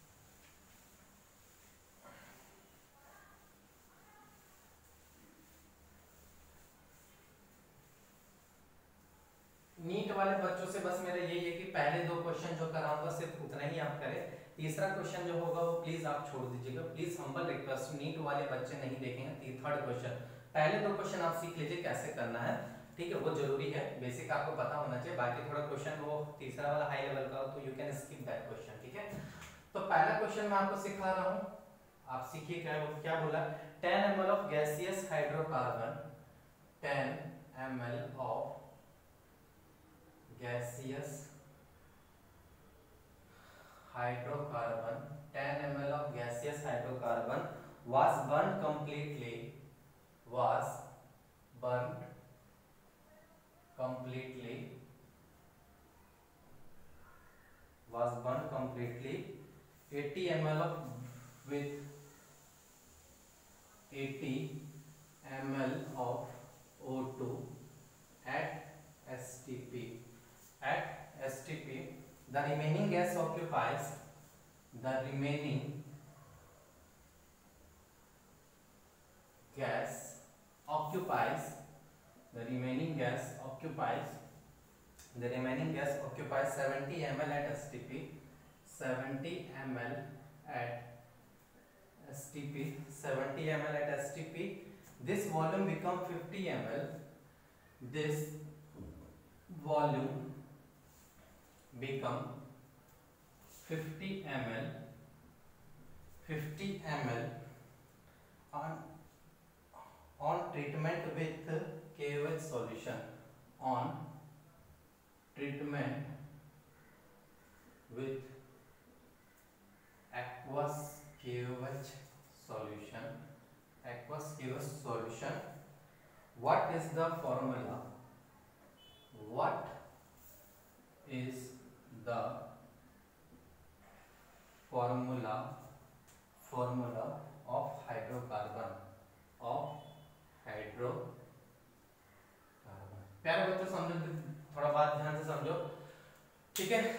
[SPEAKER 1] नीट वाले बच्चों से बस मेरा यही है कि पहले दो क्वेश्चन जो कराऊंगा सिर्फ उतना ही आप करें, तीसरा क्वेश्चन जो होगा वो प्लीज आप छोड़ दीजिएगा। प्लीज हम्बल रिक्वेस्ट, नीट वाले बच्चे नहीं देखेंगे थर्ड क्वेश्चन, पहले दो क्वेश्चन आप सीख लीजिए कैसे करना है। ठीक है, वो जरूरी है, बेसिक आपको पता होना चाहिए, बाकी थोड़ा क्वेश्चन वो तीसरा वाला हाई लेवल का हो तो you can skip that question. ठीक है, तो पहला क्वेश्चन मैं आपको सिखा रहा हूँ, आप सीखिए क्या क्या बोला, ten M L of gaseous hydrocarbon, ten M L of gaseous hydrocarbon, ten M L of gaseous hydrocarbon was burned completely, was burned completely, was burned completely, eighty M L of with eighty M L of O two at S T P. At S T P, the remaining gas occupies the remaining gas occupies the remaining gas occupies the remaining gas occupies seventy M L at S T P, seventy M L at S T P, seventy M L at S T P. This volume become fifty M L. This volume become fifty M L, fifty M L on on treatment with K O H solution, on treatment with aqueous K O H solution, aqueous gaseous solution, what is the formula, what is the formula formula of hydrocarbon of hydrocarbon। प्यारे बच्चों समझो, थोड़ा बात ध्यान से समझो, ठीक है।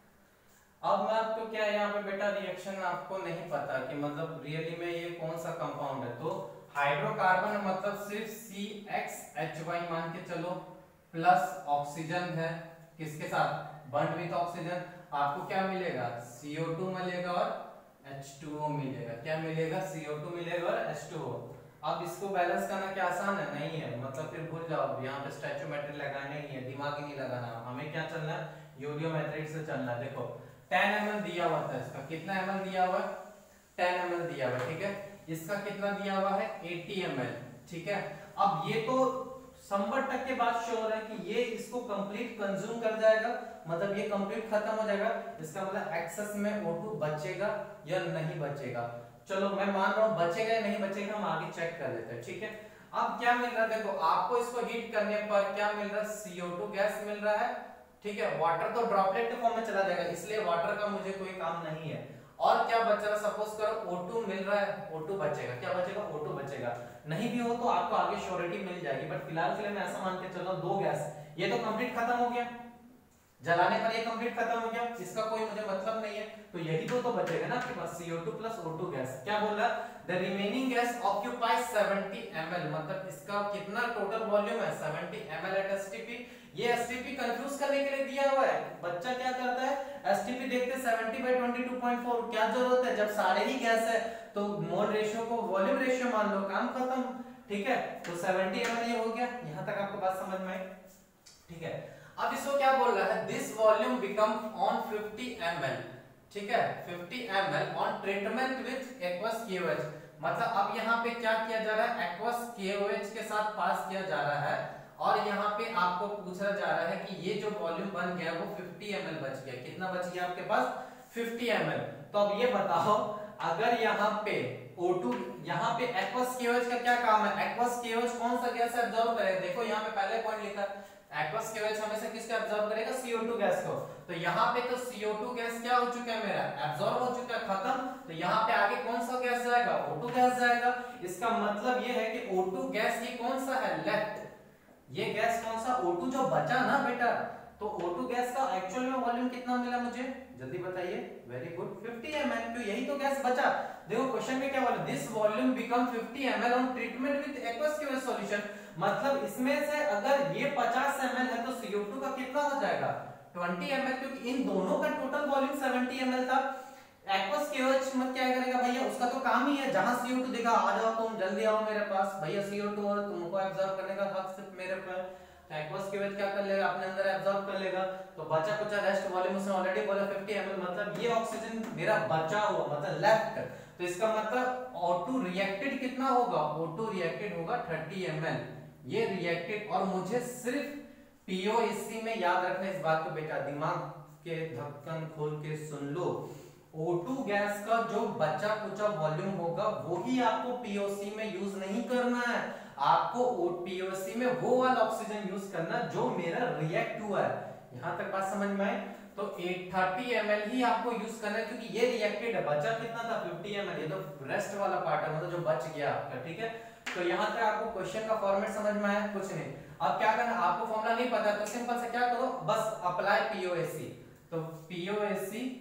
[SPEAKER 1] अब मैं आपको क्या है यहाँ पे बेटा रिएक्शन आपको नहीं पता कि मतलब रियली में ये कौन सा कंपाउंड है, तो हाइड्रोकार्बन मतलब सिर्फ सी एक्स एच वाई मान के चलो, प्लस ऑक्सीजन है किसके साथ, बॉन्ड विद ऑक्सीजन, आपको क्या मिलेगा सी ओ टू मिलेगा और एच टू ओ मिलेगा, क्या मिलेगा सी ओ टू मिलेगा और एच टू ओ। अब इसको बैलेंस करना क्या आसान है, नहीं है, मतलब फिर भूल जाओ, यहाँ पे स्टैचोमेट्री लगाना ही है, दिमाग ही नहीं लगाना, हमें क्या चलना है यूरियोमेट्रिक से चलना है। देखो टेन एम एल दिया हुआ था, इसका कितना एम एल दिया हुआ है, टेन एम एल दिया हुआ है, ठीक है, इसका कितना दिया हुआ है एटी एम एल, ठीक है। अब ये तो संबर तक के बाद श्योर है कि ये इसको कंप्लीट कंज्यूम कर जाएगा, मतलब ये कंप्लीट खत्म हो जाएगा, इसका मतलब एक्सेस में O टू बचेगा या नहीं बचेगा। चलो मैं मान रहा हूं बचेगा या नहीं बचेगा, हम आगे चेक कर लेते हैं, ठीक है। अब क्या मिल रहा है, देखो आपको इसको हीट करने पर क्या मिल रहा है, सी ओ टू गैस मिल रहा है, ठीक है। वाटर तो ड्रॉपलेट के फॉर्म में चला जाएगा, इसलिए वाटर का मुझे कोई काम नहीं है। और क्या बच रहा, सपोज करो O टू मिल रहा है, O टू बचेगा, क्या बचेगा O टू बचेगा, नहीं भी हो तो आपको आगे श्योरिटी मिल जाएगी, बट फिलहाल के लिए मैं ऐसा मान के चल रहा हूं दो गैस, ये तो कंप्लीट खत्म हो गया, जलाने पर ये कंप्लीट खत्म हो गया, इसका कोई मुझे मतलब नहीं है, तो यही दो तो बचेगा ना आपके पास C O two plus O two gas. क्या बोल रहा है, the remaining gas occupies seventy M L, मतलब इसका कितना टोटल वॉल्यूम है seventy M L at S T P. ये एस टी पी कंफ्यूज करने के लिए दिया हुआ है, बच्चा क्या करता है एस टी पी देखते seventy by twenty two point four, क्या जरूरत है, जब सारे ही गैस है तो मोल रेशियो को वॉल्यूम रेशियो मान लो, काम खत्म, ठीक है। तो सेवेंटी एम एल ये हो गया, यहां तक आपको बात समझ में आई, ठीक है। अब इसको क्या बोल रहा है, this volume become on fifty M L, ठीक है, fifty M L on treatment with aqueous K O H, मतलब अब यहाँ पे क्या किया जा रहा है, एक्वस के ओ एच के साथ पास किया जा रहा है, और यहाँ पे आपको पूछा जा रहा है कि ये जो वॉल्यूम बन गया वो फिफ्टी एम एल बच गया, कितना बच गया आपके पास फिफ्टी एम एल। तो अब ये बताओ अगर यहाँ पे O टू, यहाँ पे एक्वस के ओ एच का क्या काम है, एक्वस के ओ एच कौन सा गैस एब्जॉर्ब करेगा, देखो यहाँ पे पहले पॉइंट लिखा एक्वस के ओ एच हमेशा किसको एब्जॉर्ब करेगा, सी ओ टू गैस को, तो यहाँ पे तो सी ओ टू गैस क्या हो चुका है मेरा, एब्जॉर्ब हो चुका है, खत्म, तो यहाँ पे आगे कौन सा गैस जाएगा, O टू गैस जाएगा। इसका मतलब ये है कि O टू गैस ये कौन सा है, लेफ्ट, ये गैस कौन सा O टू जो बचा ना बेटा, तो O टू गैस का एक्चुअल में वॉल्यूम कितना मिला मुझे, जल्दी बताइए, very good fifty M L, तो यही तो गैस बचा। देखो क्वेश्चन में क्या बोला, this volume become fifty M L on treatment with aqueous K O H solution, मतलब इसमें से अगर ये पचास एम एल है तो सी ओ टू का कितना हो जाएगा ट्वेंटी एम एल, क्योंकि इन दोनों का total volume seventy M L था। एक्वस के ओ एच मत क्या करेगा भैया, उसका तो काम ही है, जहां सी ओ टू देखा आ जाओ तुम, जल्दी आओ मेरे पास भैया, सी ओ टू और तुमको एब्जॉर्ब करने का हक सिर्फ मेरे पर, तो एक्वस के ओ एच क्या कर लेगा, अपने अंदर एब्जॉर्ब कर लेगा, तो बचा कुछ रेस्ट वॉल्यूम उसने ऑलरेडी बोला फिफ्टी एम एल, मतलब ये ऑक्सीजन मेरा बचा हुआ मतलब लेफ्ट, तो इसका मतलब O टू रिएक्टेड कितना होगा, O टू रिएक्टेड होगा थर्टी एम एल, ये रिएक्टेड, और मुझे सिर्फ पी ओ एस सी में याद रखना इस बात को बेटा, दिमाग के ढक्कन खोल के सुन लो, O टू गैस का जो बचा कुचा वॉल्यूम होगा वो ही आपको पी ओ सी में यूज नहीं करना है, आपको पी ओ सी में वो वाला ऑक्सीजन यूज करना जो मेरा रिएक्ट हुआ है। यहां तक बात समझ में आई, तो थर्टी एम एल ही आपको यूज करना है, क्योंकि ये रिएक्टेड है, बचा कितना था फिफ्टी एम एल, ये तो रेस्ट वाला पार्ट है, मतलब जो बच गया आपका, ठीक है। तो यहां तक आपको क्वेश्चन का फॉर्मेट समझ में आया, कुछ नहीं। अब क्या करना, आपको फॉर्मूला नहीं पता तो सिंपल से क्या करो, बस apply P O S C, तो पी ओ एस सी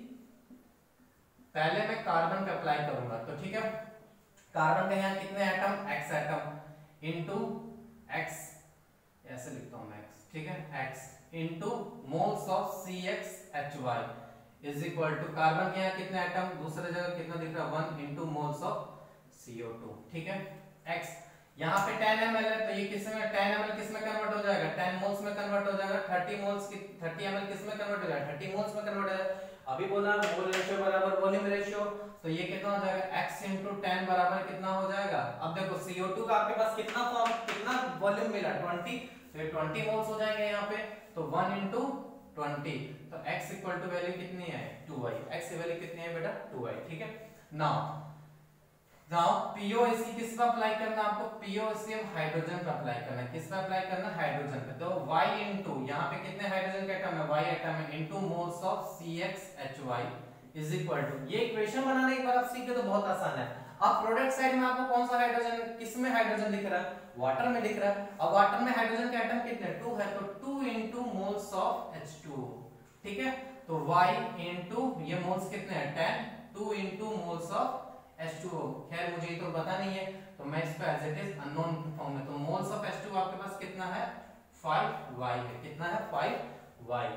[SPEAKER 1] पहले मैं कार्बन पे अप्लाई करूंगा, तो ठीक है, कार्बन के यहाँ कितने atom, x atom into x, ऐसे लिखता हूं मैं x, ठीक है, x into moles of C X H Y is equal to, carbon के यहाँ कितने एटम, दूसरे जगह कितना दिख रहा है one into moles of C O two, ठीक है, x यहाँ पे टेन एम एल है, तो ये किसमें टेन एम एल किसमें कन्वर्ट हो जाएगा, टेन मोल्स में कन्वर्ट हो जाएगा, थर्टी मोल्स की थर्टी एम एल किसमें कन्वर्ट हो जाएगा, थर्टी मोल्स में कन्वर्ट हो जाएगा। अभी बोला मोल रेशियो बराबर वॉल्यूम रेशियो, तो ये कितना हो जाएगा x into टेन बराबर कितना हो जाएगा, अब देखो सी ओ टू का आपके पास कितना फॉर्म कितना वॉल्यूम मिला ट्वेंटी, तो ये ट्वेंटी मोल्स हो जाएंगे यहाँ पे, तो वन into ट्वेंटी, तो x इक्वल टू वैल्यू कितनी है टू आई, x की वैल्यू कितनी है बेटा टू आई, ठीक है। नाउ नाउ पीओएसी किस पे अप्लाई करना है आपको? पीओएसी हम हाइड्रोजन पे अप्लाई करना है। किस पे अप्लाई करना है? हाइड्रोजन पे। तो Y इनटू यहां पे कितने हाइड्रोजन के एटम है? Y एटम है into moles of C H H Y is equal to, ये इक्वेशन बनाना एक बार आप सीखे तो बहुत आसान है। अब प्रोडक्ट साइड में आपको कौन सा हाइड्रोजन, किस में हाइड्रोजन दिख रहा है? वाटर में दिख रहा है। अब वाटर में हाइड्रोजन के एटम कितने? टू है, तो two into moles of H two O, ठीक है। तो Y इनटू ये मोल्स कितने हैं? Ten, two into moles of H two O, खैर मुझे ये तो पता नहीं है तो मैं इसको as it is unknown form में, तो moles of H two O आपके पास कितना है? फाइव वाई है। कितना है? Five Y.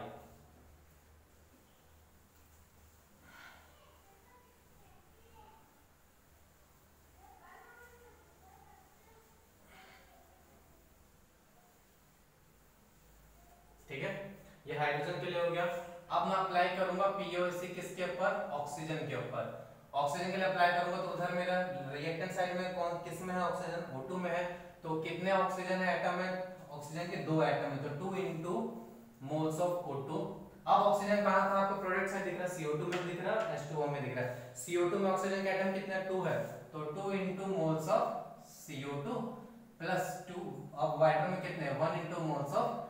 [SPEAKER 1] ठीक है, ये हाइड्रोजन के लिए हो गया। अब मैं अप्लाई करूंगा पीओएसी किसके ऊपर? ऑक्सीजन के ऊपर। ऑक्सीजन के लिए अप्लाई करूंगा तो उधर मेरा रिएक्टेंट साइड में कौन किस में है? ऑक्सीजन O टू में है। तो कितने ऑक्सीजन है एटम है? ऑक्सीजन के दो एटम है, तो two into moles of O two. अब ऑक्सीजन कहां था आपको? प्रोडक्ट साइड दिख रहा है, C O टू में दिख रहा है, H टू O में दिख रहा है। C O टू में ऑक्सीजन का एटम कितना है? टू है, तो two into moles of C O two plus two. अब वाटर में कितने हैं? One into moles of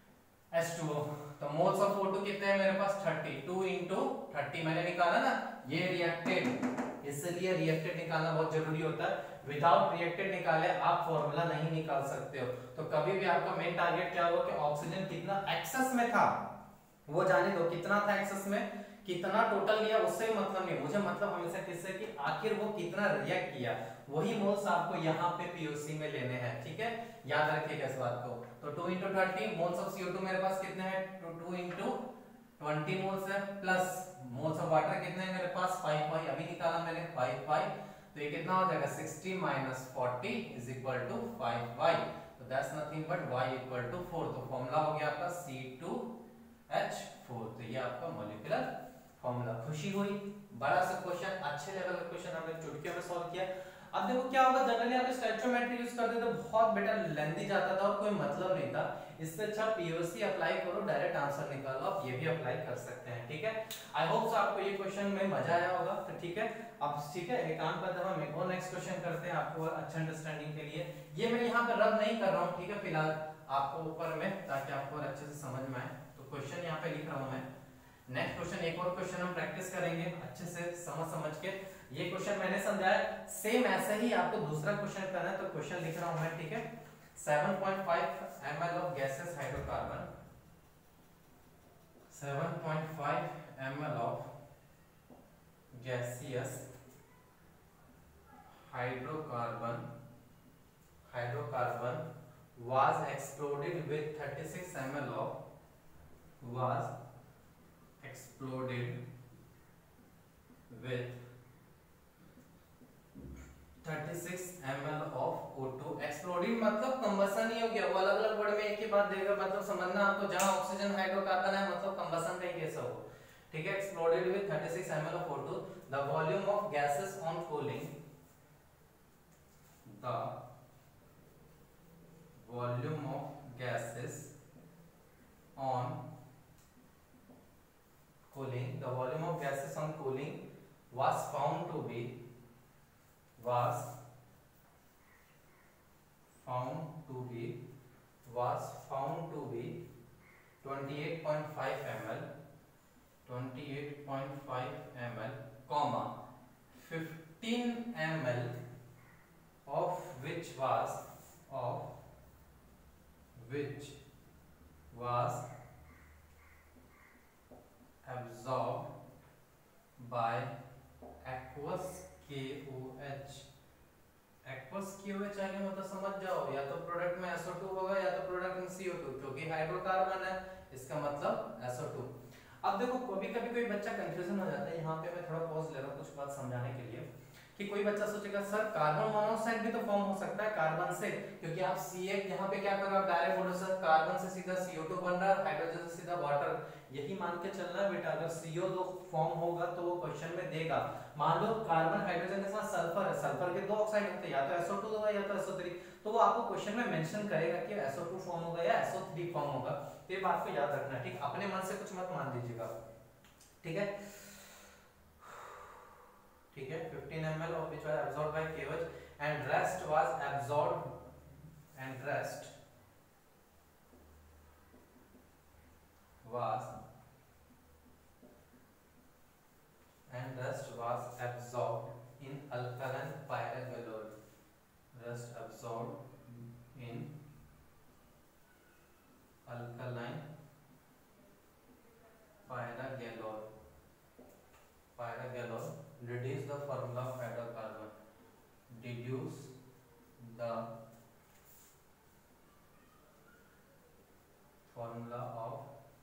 [SPEAKER 1] H two O, तो मोल्स ऑफ O टू कितने हैं मेरे पास? थर्टी, टू इनटू थर्टी मैंने निकाला ना, ये रिएक्टेड, इसलिए रिएक्टेड निकालना बहुत जरूरी होता है। विदाउट रिएक्टेड निकाले आप फॉर्मूला नहीं निकाल सकते हो। तो कभी भी आपका मेन टारगेट क्या होगा कि ऑक्सीजन कितना एक्सेस में था वो जाने दो, कितना था एक्सेस में, कितना टोटल लिया उससे मतलब नहीं, मुझे मतलब हमेशा किससे कि आखिर वो कितना रिएक्ट किया, वही मोल्स आपको यहाँ पे पीओसी में लेने हैं, ठीक है, याद रखिएगा इस बात को। तो two into thirty moles of C O two मेरे पास कितने हैं? टू इंटू ट्वेंटी मोल्स है, प्लस मोल्स ऑफ वाटर कितने हैं मेरे पास? फाइव वाई, अभी निकाला मैंने फाइव वाई, तो ये कितना हो जाएगा? Sixty minus forty is equal to five Y, तो that's nothing but y equal to four. तो फॉर्मूला हो गया आपका सी टू एच फोर, तो ये आपका मॉलिक्यूलर फॉर्मूला। खुशी हुई, बड़ा सा क्वेश्चन, अच्छे लेवल का क्वेश्चन हमने चुटकियों में सॉल्व किया। अब देखो क्या होगा, जनरली आप स्टोइचियोमेट्री यूज करते तो बहुत बेटा लेंथी जाता था और कोई मतलब नहीं था, इससे अच्छा पीओसी अप्लाई करो, डायरेक्ट आंसर निकालो, आप ये भी अप्लाई कर सकते हैं, ठीक है। आई होप सो आपको ये क्वेश्चन में मजा आया होगा, तो ठीक है। अब ठीक है, एक काम करते हैं, हम एक और नेक्स्ट क्वेश्चन करते हैं आपको अच्छा अंडरस्टैंडिंग के लिए। ये मैं यहाँ पर रब नहीं कर रहा हूँ, ठीक है, फिलहाल आपको ऊपर में, ताकि आपको अच्छे से समझ में आए। तो क्वेश्चन यहाँ पे लिख रहा हूँ मैं। नेक्स्ट क्वेश्चन, एक और क्वेश्चन हम प्रैक्टिस करेंगे अच्छे से समझ समझ के। ये क्वेश्चन मैंने समझाया, सेम ऐसे ही आपको दूसरा क्वेश्चन करना है, तो क्वेश्चन लिख रहा हूं मैं, ठीक है। Seven point five M L of gases hydrocarbon, seven point five M L of gaseous hydrocarbon hydrocarbon was exploded with thirty-six milliliters of was exploded with thirty-six milliliters of O two. Exploding मतलब combustion ही हो गया, वो अलग अलग word में एक ही बात देगा, मतलब समझना आपको, जहां ऑक्सीजन हाइड्रोकार्बन है मतलब कंबसन का ही केस हो, ठीक है। Exploded with thirty-six milliliters of O two, the volume of gases on cooling, the volume of gases on cooling, the volume of gases on cooling was found to be was found to be was found to be twenty-eight point five milliliters, twenty-eight point five milliliters, comma fifteen milliliters of which was of which was absorbed by aqueous K O H। aqueous K O H आगे मतलब समझ जाओ, या तो product में S O to होगा या तो प्रोडक्ट में C O टू, क्योंकि हाइड्रोकार्बन है, इसका मतलब S O टू। अब देखो कभी कभी कोई बच्चा कंफ्यूजन हो जाता है, यहाँ पे मैं थोड़ा पॉज ले रहा हूँ कुछ बात समझाने के लिए, कि कोई बच्चा सोचेगा सर कार्बन मोनोऑक्साइड भी तो फॉर्म हो सकता है कार्बन से, क्योंकि आप C एक यहाँ पे क्या करो, आप डायरेक्ट बोलो सर कार्बन से सीधा C O टू बन रहा है, हाइड्रोजन से सीधा वाटर, यही मान के चलना है बेटा। अगर C O टू फॉर्म होगा तो वो क्वेश्चन में देगा। मान लो कार्बन हाइड्रोजन के साथ सल्फर है, सल्फर के दो ऑक्साइड होते हैं, या तो S O टू होगा या तो S O थ्री, तो वो आपको क्वेश्चन में मेंशन करेगा कि S O टू फॉर्म होगा या S O थ्री फॉर्म होगा, तो ये बात को याद रखना, ठीक। अपने मन से कुछ मत मान दीजिएगा, ठीक है। ठीक है, fifteen ml of which was absorbed by K O H and rest was absorbed and rest was and rest was absorbed in alkaline pyrogalol. Rest absorbed in alkaline pyrogalol. Pyrogalol reduce the formula of hydrocarbon. Deduce the formula of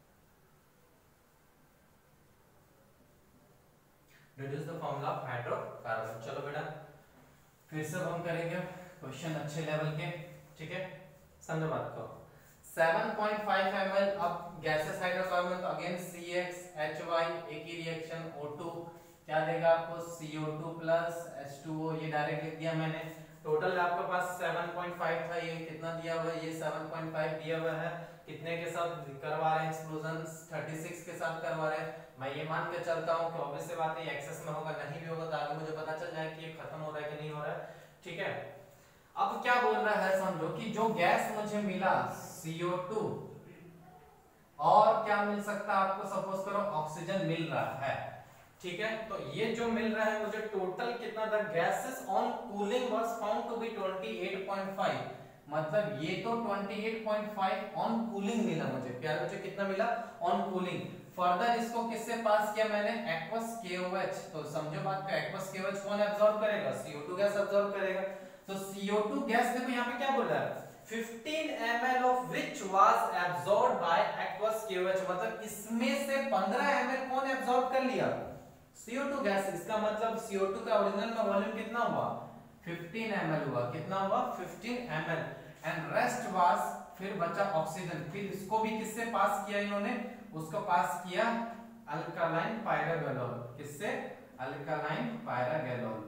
[SPEAKER 1] reduce the formula of hydrocarbon. चलो बेटा फिर से हम करेंगे question अच्छे level के, ठीक है, समझो बात को। seven point five milliliters अब गैसेस हाइड्रोकार्बन तो again C X H Y एक ही रिएक्शन O two क्या देगा आपको C O two plus H two O, ये डायरेक्ट लिख दिया मैंने। टोटल आपके पास seven point five था, ये कितना दिया हुआ है, ये seven point five दिया हुआ है। कितने के साथ करवा रहे हैं एक्सप्लोजन? thirty-six के साथ करवा रहे हैं। मैं ये मान के चलता हूँ कि ऑब्वियस सी बात है ये एक्सेस में होगा, नहीं भी होगा तो आगे मुझे पता चल जाए कि ये खत्म हो रहा है कि नहीं हो रहा है, ठीक है। अब क्या बोल रहा है समझो कि जो गैस मुझे मिला C O two और क्या मिल सकता है आपको, सपोज करो ऑक्सीजन मिल रहा है, ठीक है, तो ये जो मिल रहा है मुझे टोटल कितना था, gases on cooling was found to be twenty-eight point five, मतलब ये तो twenty-eight point five on cooling मिला मुझे, प्यार मुझे कितना मिला ऑन कूलिंग। फर्दर इसको किससे पास किया मैंने, एक्वस K O H, तो समझो बात का एक्वस K O H कौन एब्जॉर्ब करेगा, C O two गैस एब्जॉर्ब करेगा। तो C O two गैस देखो यहाँ पे क्या बोल रहा है, fifteen milliliters of which was absorbed by aqueous K O H, मतलब इसमें से fifteen milliliters कौन एब्जॉर्ब कर लिया, C O two गैस। इसका मतलब C O two का ओरिजिनल में वॉल्यूम कितना हुआ, fifteen milliliters हुआ, कितना हुआ fifteen milliliters and rest was, फिर बचा ऑक्सीजन, फिर इसको भी किससे पास किया इन्होंने, उसको पास किया अल्कालाइन पायरागैलोल, किससे, अल्कालाइन पायरागैलोल,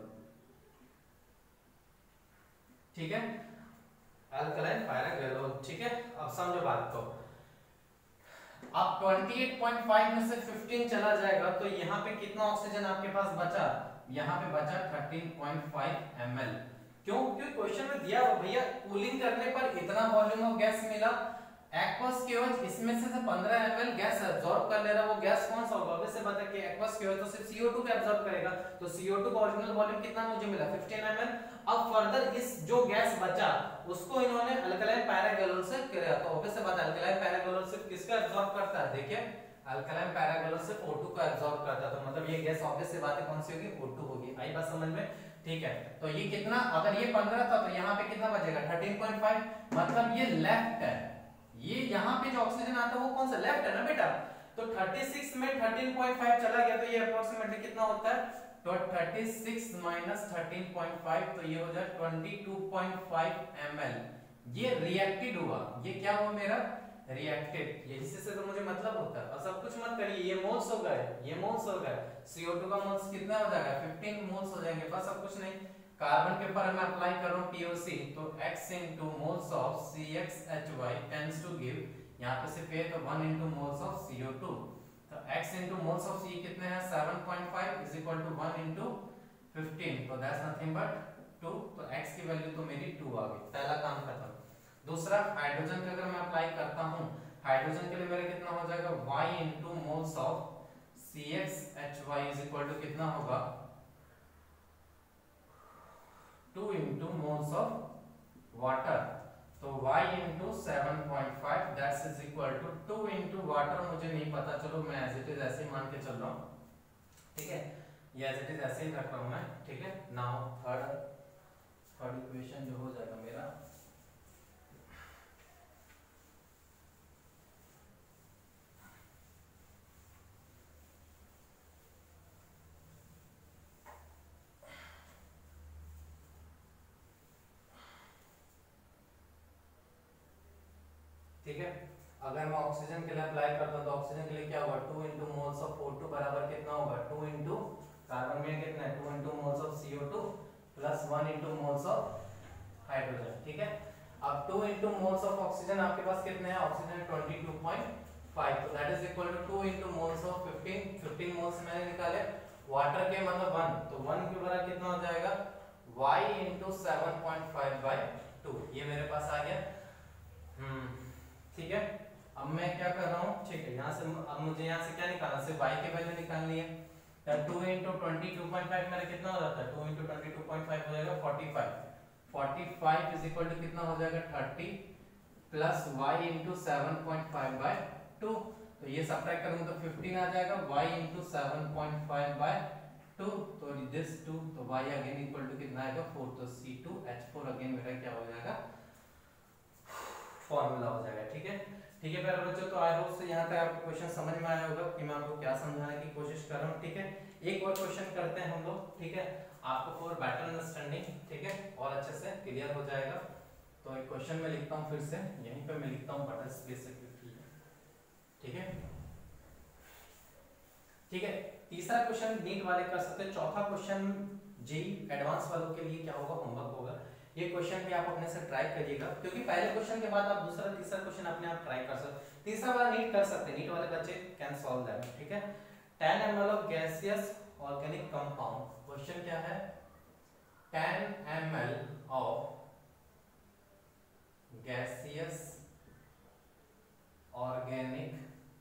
[SPEAKER 1] ठीक है, अल्कालाइन पायरागैलोल, ठीक है। अब समझो बात को, अब twenty-eight point five में से fifteen चला जाएगा तो यहाँ पे कितना ऑक्सीजन आपके पास बचा, यहाँ पे बचा thirteen point five milliliters, क्यों, क्योंकि क्वेश्चन में दिया हुआ भैया कूलिंग करने पर इतना वॉल्यूम ऑफ गैस मिला, एक्वस K O H इसमें से fifteen milliliters गैस एब्जॉर्ब कर ले रहा है, वो गैस कौन सा होगा, वैसे बता कि एक्वस K O H तो सिर्फ C O two को एब्जॉर्ब करेगा, तो C O two का ओरिजिनल वॉल्यूम कितना मुझे मिला fifteen milliliters। अब फर्दर इस जो गैस बचा उसको इन्होंने अल्कलाइन पैरागैलोल से किया, तो ऑब्वियस सी बात है अल्कलाइन पैरागैलोल सिर्फ किसका एब्जॉर्ब करता है, देखिए अल्कलाइन पैरागैलोल सिर्फ O two को एब्जॉर्ब करता है, तो मतलब ये गैस ऑब्वियस सी बात है कौन सी होगी, O two होगी। आई बात समझ में, ठीक है। तो ये कितना, अगर ये पंद्रह था तो यहाँ पे कितना बचेगा thirteen point five, मतलब ये लेफ्ट है, ये यहाँ पे जो ऑक्सीजन आता है वो कौन सा, लेफ्ट है ना बेटा, तो thirty-six में thirteen point five चला गया तो ये अप्रोक्सीमेटली कितना होता है, तो thirty-six minus thirteen point five, तो ये हो जाए twenty-two point five milliliters, ये रिएक्टेड हुआ, ये क्या हुआ मेरा, रिएक्टेड, ये इससे तो मुझे मतलब होता है। और सब कुछ मत करिए, ये मोल्स हो गए, ये मोल्स हो गए, C O two का मोल्स कितना हो जाएगा, fifteen मोल्स हो जाएंगे, बस अब कुछ नहीं। कार्बन के ऊपर मैं अप्लाई कर रहा हूं P O C, तो X into moles of C X H Y tends to give, यहाँ पे सिर्फ ये तो one into moles of C O two, तो X into moles of C कितने हैं, seven point five is equal to one into fifteen, तो that's nothing but two, तो X की वैल्यू तो मेरी two आ गई, पहला काम खत्म। दूसरा हाइड्रोजन का अगर मैं अप्लाई करता हूं, हाइड्रोजन के लिए मेरा कितना हो जाएगा, y into moles of C X H Y is equal to कितना होगा, two into moles of water, तो y into seven point five that is equal to two into water, मुझे नहीं पता, चलो मैं एज इट इज ऐसे ही मान के चल रहा हूँ, ठीक है, ये एज इट इज ऐसे ही रख रहा हूँ मैं, ठीक है। नाउ थर्ड थर्ड इक्वेशन जो हो जाएगा मेरा, ठीक है। अगर मैं ऑक्सीजन के लिए अप्लाई करता हूं तो ऑक्सीजन के लिए क्या होगा, two into moles of O two बराबर कितना होगा, two into कार्बन में कितना है, two into moles of C O two plus one into moles of hydrogen, ठीक है। अब two into moles of oxygen आपके पास कितने हैं, ऑक्सीजन twenty-two point five, तो that is equal to two into moles of fifteen, fifteen moles मैंने निकाले, वाटर के मतलब वन, तो वन के बराबर कितना हो जाएगा y into seven point five by two, ये मेरे पास आ गया। हम्म ठीक है, अब मैं क्या कर रहा हूँ, ठीक है, यहाँ से अब मुझे यहाँ से क्या निकालना, सिर्फ y की वैल्यू निकालनी है। Two into twenty two point five मेरा कितना हो जाता है, two into twenty two point five हो जाएगा forty five, forty five is equal to कितना हो जाएगा thirty plus Y into seven point five by two, तो ये सब्ट्रैक्ट करूंगा तो फिफ्टीन आ जाएगा, y into seven point five by two, तो दिस टू, तो y अगेन इक्वल टू कितना आएगा फोर, तो सी टू एच फोर अगेन मेरा क्या हो जाएगा फॉर्मूला हो जाएगा। ठीक है, ठीक है प्यारे बच्चों, तो आई होप से यहाँ तक आपको क्वेश्चन समझ में आया होगा कि मैं आपको क्या समझाने की कोशिश कर रहा हूँ। ठीक है, एक और क्वेश्चन करते हैं हम लोग, ठीक है, आपको फॉर बेटर अंडरस्टैंडिंग, ठीक है, और अच्छे से क्लियर हो जाएगा। तो एक क्वेश्चन में लिखता हूँ फिर से, यहीं पे मैं लिखता हूँ बटर स्पेस से, ठीक है, ठीक है। तीसरा क्वेश्चन नीट वाले कर सकते हैं, चौथा क्वेश्चन जेई एडवांस वालों के लिए क्या होगा, होमवर्क होगा। ये क्वेश्चन भी आप अपने से ट्राई करिएगा, क्योंकि पहले क्वेश्चन के बाद आप दूसरा तीसरा क्वेश्चन अपने आप ट्राई कर सकते, तीसरा वाला नीट कर सकते हैं, नीट वाले बच्चे कैन सॉल्व दैट। ठीक है, ten ML of gaseous organic compound, question क्या है, ten ML of gaseous organic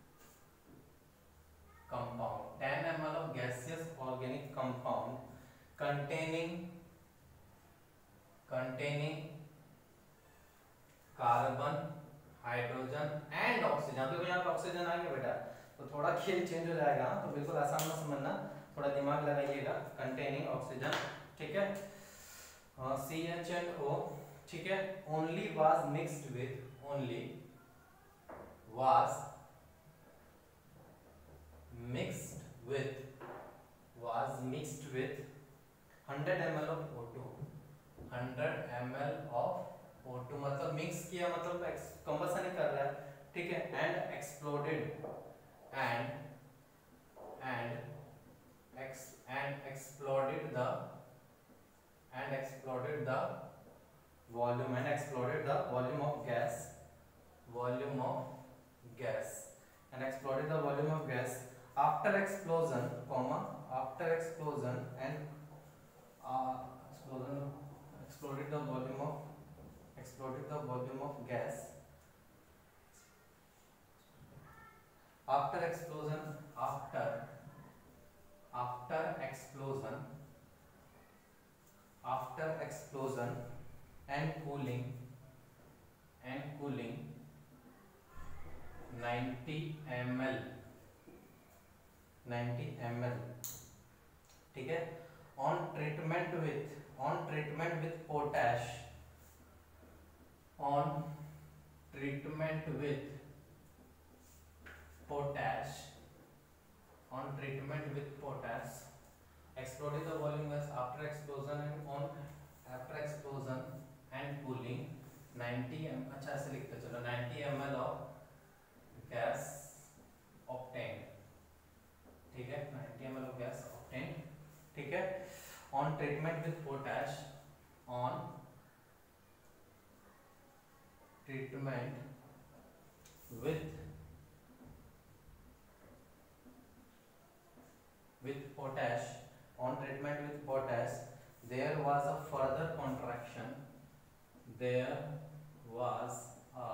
[SPEAKER 1] compound, ten ML of gaseous organic compound containing containing carbon, hydrogen and oxygen, तो यहाँ पे ऑक्सीजन आ गया बेटा, तो थोड़ा खेल चेंज हो जाएगा, तो बिल्कुल आसान मत समझना, थोड़ा दिमाग लगाइएगा, containing oxygen, ठीक है, सी एच एन ओ, ठीक है, only was mixed with, only was mixed with, was mixed with one hundred milliliters of O two, one hundred milliliters of O two, मतलब मिक्स किया मतलब कंबसन ही कर रहा है, ठीक है, and exploded and and ex and exploded the and exploded the volume and exploded the volume of gas, volume of gas and exploded the volume of gas after explosion, comma, after explosion and uh, explosion exploded the volume of exploded the volume of gas after explosion after after explosion after explosion and cooling and cooling ninety milliliters ninety milliliters, ठीक है, on treatment with on treatment with potash on treatment with potash on treatment with potash exploded the volume gas after explosion and on after explosion and cooling ninety m, अच्छा ऐसे लिखते चलो, ninety milliliters of gas obtained, ठीक है, ninety milliliters of gas obtained, ठीक है, on treatment with potash on treatment with with potash on treatment with potash there was a further contraction, there was a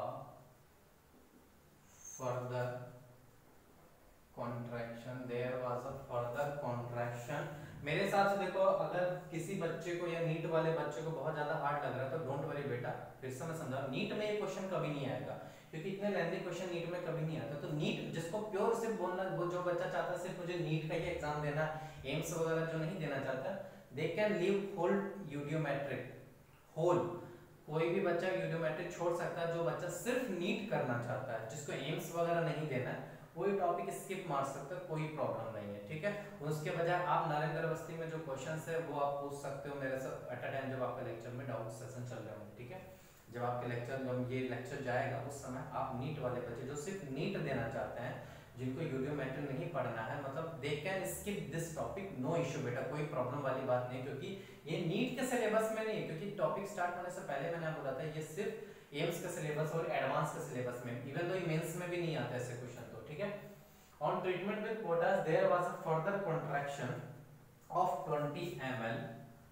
[SPEAKER 1] further contraction there was a further contraction। मेरे हिसाब से देखो, अगर किसी बच्चे को या नीट वाले बच्चे को बहुत ज्यादा हार्ड लग रहा है तो डोंट वरी बेटा, फिर से मैं समझा, नीट में ये क्वेश्चन कभी नहीं आएगा, क्योंकि इतने लेंथी क्वेश्चन नीट में कभी नहीं आता। तो नीट जिसको प्योर सिर्फ बोलना, वो जो बच्चा चाहता है सिर्फ मुझे नीट का ही एग्जाम देना, एम्स वगैरह जो नहीं देना चाहता, they can leave whole eudiometric, whole कोई भी बच्चा यूडियोमेट्रिक छोड़ सकता है, जो बच्चा सिर्फ नीट करना चाहता है, जिसको एम्स वगैरह नहीं देना, कोई टॉपिक स्किप मार सकते हो, कोई प्रॉब्लम नहीं है, ठीक है। उसके बजाय आप नरेंद्र अवस्थी में जो क्वेश्चंस है वो आप पूछ सकते हो मेरे से एट अ टाइम, जब आपका लेक्चर में डाउट सेशन चल रहे होंगे, ठीक है, जब आपके लेक्चर जब ये लेक्चर जाएगा उस समय आप नीट वाले बच्चे जो सिर्फ नीट देना चाहते हैं, जिनको यूडियोमेट्री नहीं पढ़ना है, मतलब they can skip this topic, no issue बेटा, कोई प्रॉब्लम वाली बात नहीं, क्योंकि ये नीट के सिलेबस में नहीं है, क्योंकि टॉपिक स्टार्ट होने से पहले मैंने आपको बताया था ये सिर्फ एम्स का सिलेबस और एडवांस का सिलेबस में, इवन दो मेंस में भी नहीं आता ऐसे क्वेश्चन, तो ठीक है। On treatment with potash there was a further contraction, of twenty M L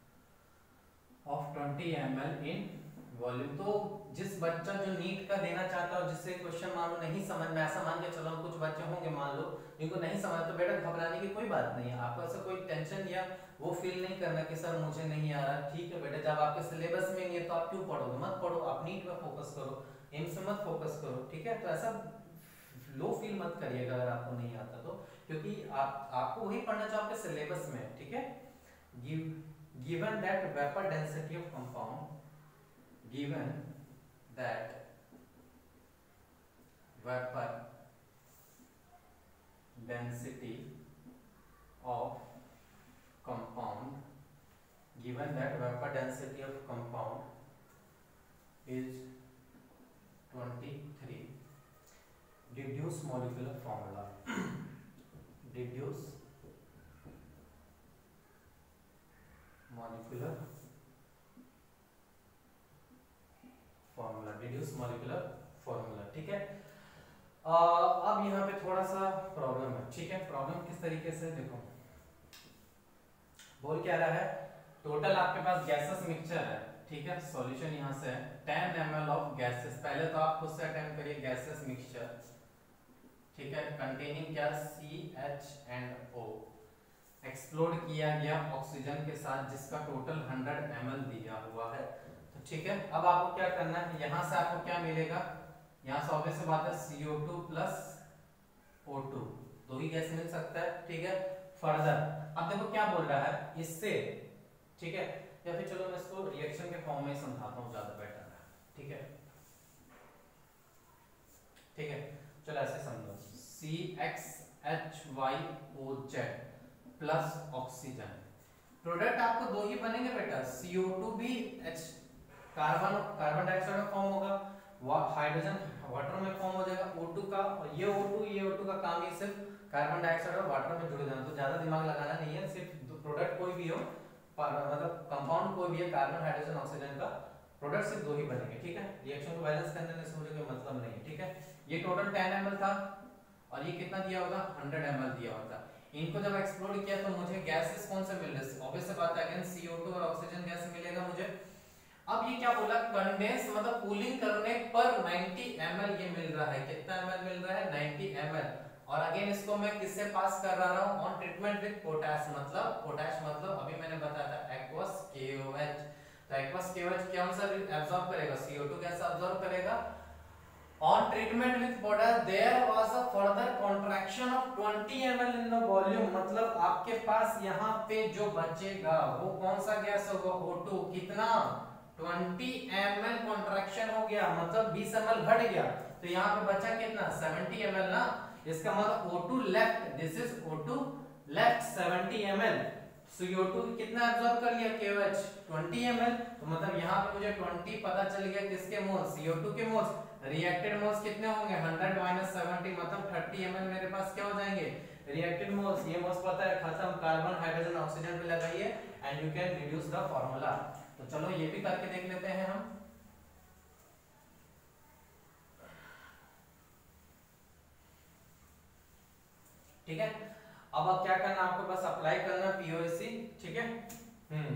[SPEAKER 1] of twenty M L in volume. तो जिस बच्चा जो नीट का देना चाहता है, जिससे क्वेश्चन मान लो नहीं समझ में, ऐसा मान के चलो कुछ बच्चे होंगे मान लो जिनको नहीं समझ, तो बेटा घबराने की कोई बात नहीं है, आपको ऐसा कोई टेंशन या वो फील नहीं करना कि सर मुझे नहीं आ रहा। ठीक है बेटा, जब आपके सिलेबस में नहीं है तो आप क्यों पढ़ोगे, मत पढ़ो, आप नीट में फोकस करो, एम्स में मत फोकस करो। ठीक है, तो ऐसा लो फील मत करिएगा अगर आपको नहीं आता तो, क्योंकि आप आपको वही पढ़ना चाहिए आपके सिलेबस में। ठीक है, give given that vapour density of compound given that vapor density of compound given that vapor density of compound is twenty-three, deduce molecular formula deduce molecular formula deduce molecular formula. ठीक है, आ, अब यहाँ पे थोड़ा सा प्रॉब्लम है। ठीक है, प्रॉब्लम किस तरीके से, देखो बोल क्या रहा है, टोटल आपके पास गैसेस मिक्सचर है। ठीक है, सॉल्यूशन यहाँ से है ten M L of gases. पहले तो आप खुद से अटेम्प्ट करिए गैसेस मिक्सचर। ठीक है, कंटेनिंग क्या, C H and O, explode किया गया ऑक्सीजन के साथ जिसका टोटल हंड्रेड एम एल दिया हुआ है। ठीक है, अब आपको क्या करना है, यहां से आपको क्या मिलेगा, यहां से ऑब्वियस सी बात है C O two plus O two, दो ही गैस मिल सकता है। ठीक है, फर्दर अब देखो क्या बोल रहा है इससे। ठीक है, या फिर चलो मैं इसको रिएक्शन के फॉर्म में समझाता हूं, ज्यादा बेटर है। ठीक है ठीक है चलो ऐसे समझो, C X H Y O Z plus oxygen, product आपको दो ही बनेंगे बेटा, सी ओ टू भी H कार्बन कार्बन डाइऑक्साइड में फॉर्म होगा, हाइड्रोजन वाटर में फॉर्म हो जाएगा, O टू का, और ये O टू ये O टू का काम ही सिर्फ कार्बन डाइऑक्साइड और वाटर में जुड़ जाना, तो ज्यादा दिमाग लगाना नहीं है, सिर्फ प्रोडक्ट कोई भी हो, मतलब कंपाउंड कोई भी है, कार्बन हाइड्रोजन ऑक्सीजन का प्रोडक्ट सिर्फ दो ही बनेंगे। ठीक है, रिएक्शन को बैलेंस करने में मुझे कोई मतलब नहीं है। ठीक है, ये टोटल टेन एम एल था और ये कितना दिया होगा, हंड्रेड एम एल दिया होता। इनको जब एक्सप्लोड किया तो मुझे गैसेस कौन से मिल रहे, ऑब्वियस सी बात है अगेन सी ओ टू और ऑक्सीजन गैस मिलेगा मुझे। अब ये क्या बोला, कंडेंस मतलब कूलिंग करने पर नाइंटी एम एल ये मिल रहा है, कितना एम एल मिल रहा है, नाइंटी एम एल। और अगेन इसको मैं किससे पास कर रहा हूं, ऑन ट्रीटमेंट विद पोटैश, मतलब पोटैश मतलब अभी मैंने बताया था एक्वस के ओ एच, तो एक्वस के ओ एच कौन सा एब्जॉर्ब करेगा, C O two gas absorb करेगा। On treatment with potash there was a further contraction of twenty M L in the volume, मतलब आपके पास यहाँ पे जो बचेगा वो कौन सा गैस होगा, O टू, कितना ट्वेंटी एम एल कॉन्ट्रैक्शन हो गया, मतलब बीस एम एल घट गया, तो यहाँ पे बचा कितना सेवेंटी एम एल ना, इसका मतलब O two left, this is O two left seventy M L, C O two कितना एब्जॉर्ब कर लिया K O H twenty M L, तो मतलब यहाँ पे मुझे ट्वेंटी पता चल गया किसके मोल्स, सी ओ टू के मोल्स, रिएक्टेड मोल्स कितने होंगे हंड्रेड माइनस सेवेंटी, मतलब थर्टी एम एल मेरे पास क्या हो जाएंगे रिएक्टेड मोल्स। ये मोल्स पता है, खत्म, कार्बन हाइड्रोजन ऑक्सीजन पे लगाइए and you can reduce the formula. तो चलो ये भी करके देख लेते हैं हम। ठीक है, अब अब क्या करना आपको, बस अप्लाई करना पीओएसी। ठीक है, हम्म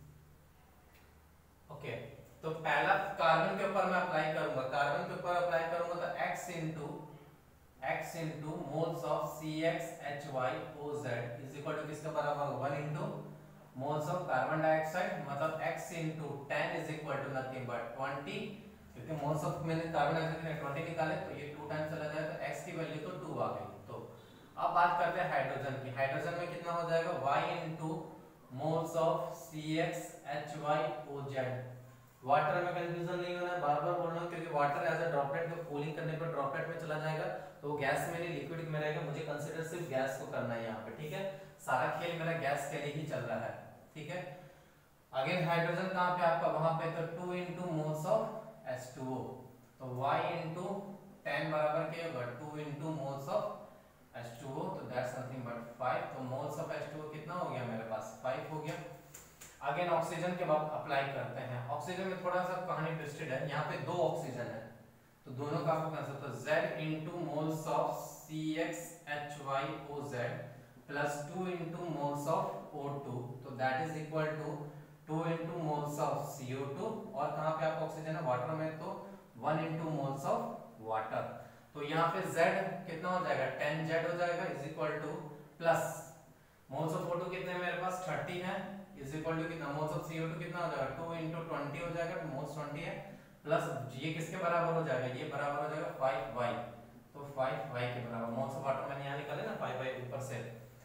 [SPEAKER 1] ओके, तो पहला कार्बन के ऊपर मैं अप्लाई करूंगा, कार्बन के ऊपर अप्लाई करूंगा तो x into x into moles of C X H Y O Z is equal to किसके बराबर होगा, one into moles of carbon dioxide, मतलब x into ten is equal to nothing but twenty, क्योंकि moles of मैंने carbon dioxide के twenty निकाले तो ये टू टाइम चला जाएगा, तो x की वैल्यू तो टू आ गई। तो अब बात करते हैं हाइड्रोजन की, हाइड्रोजन में कितना हो जाएगा y into moles of C X H Y O Z. Water में कंफ्यूजन नहीं होना है, बार बार बोल रहा हूं क्योंकि वाटर एज अ ड्रॉपलेट को कूलिंग करने पर ड्रॉपलेट में चला जाएगा, तो गैस में नहीं लिक्विड में रहेगा, मुझे कंसीडर सिर्फ गैस को करना है यहाँ पे। ठीक है, सारा खेल मेरा गैस के लिए ही चल रहा है। ठीक है, अगेन हाइड्रोजन कहाँ पे आपका, वहां पे तो two into moles of H two O, तो y इनटू टेन बराबर क्या होगा, two into moles of H two O, तो दैट्स नथिंग बट फाइव, तो moles of H two O कितना हो गया मेरे पास, फाइव हो गया। अगेन ऑक्सीजन के बाद अप्लाई करते हैं, ऑक्सीजन में थोड़ा सा कहानी ट्विस्टेड है, यहाँ पे दो ऑक्सीजन है तो दोनों का आपको कैंसिल, तो Z into moles of C X H Y O Z plus two into moles of O two, तो that is equal to two into moles of C O two, और कहाँ पे आपका ऑक्सीजन है वाटर में, तो one into moles of water. तो यहाँ पे Z कितना हो जाएगा, टेन जेड हो जाएगा, is equal to plus moles of O two कितने हैं मेरे पास थर्टी है, इज इक्वल टू कितना moles of C O two कितना हो जाएगा, टू इंटू ट्वेंटी हो जाएगा, मोल्स ट्वेंटी है, प्लस ये किसके बराबर हो जाएगा, ये बराबर हो जाएगा फाइव वाई, तो फाइव वाई के बराबर, मोल्स ऑफ वाटर मैंने यहाँ निकाले ना फाइव वाई ऊपर से।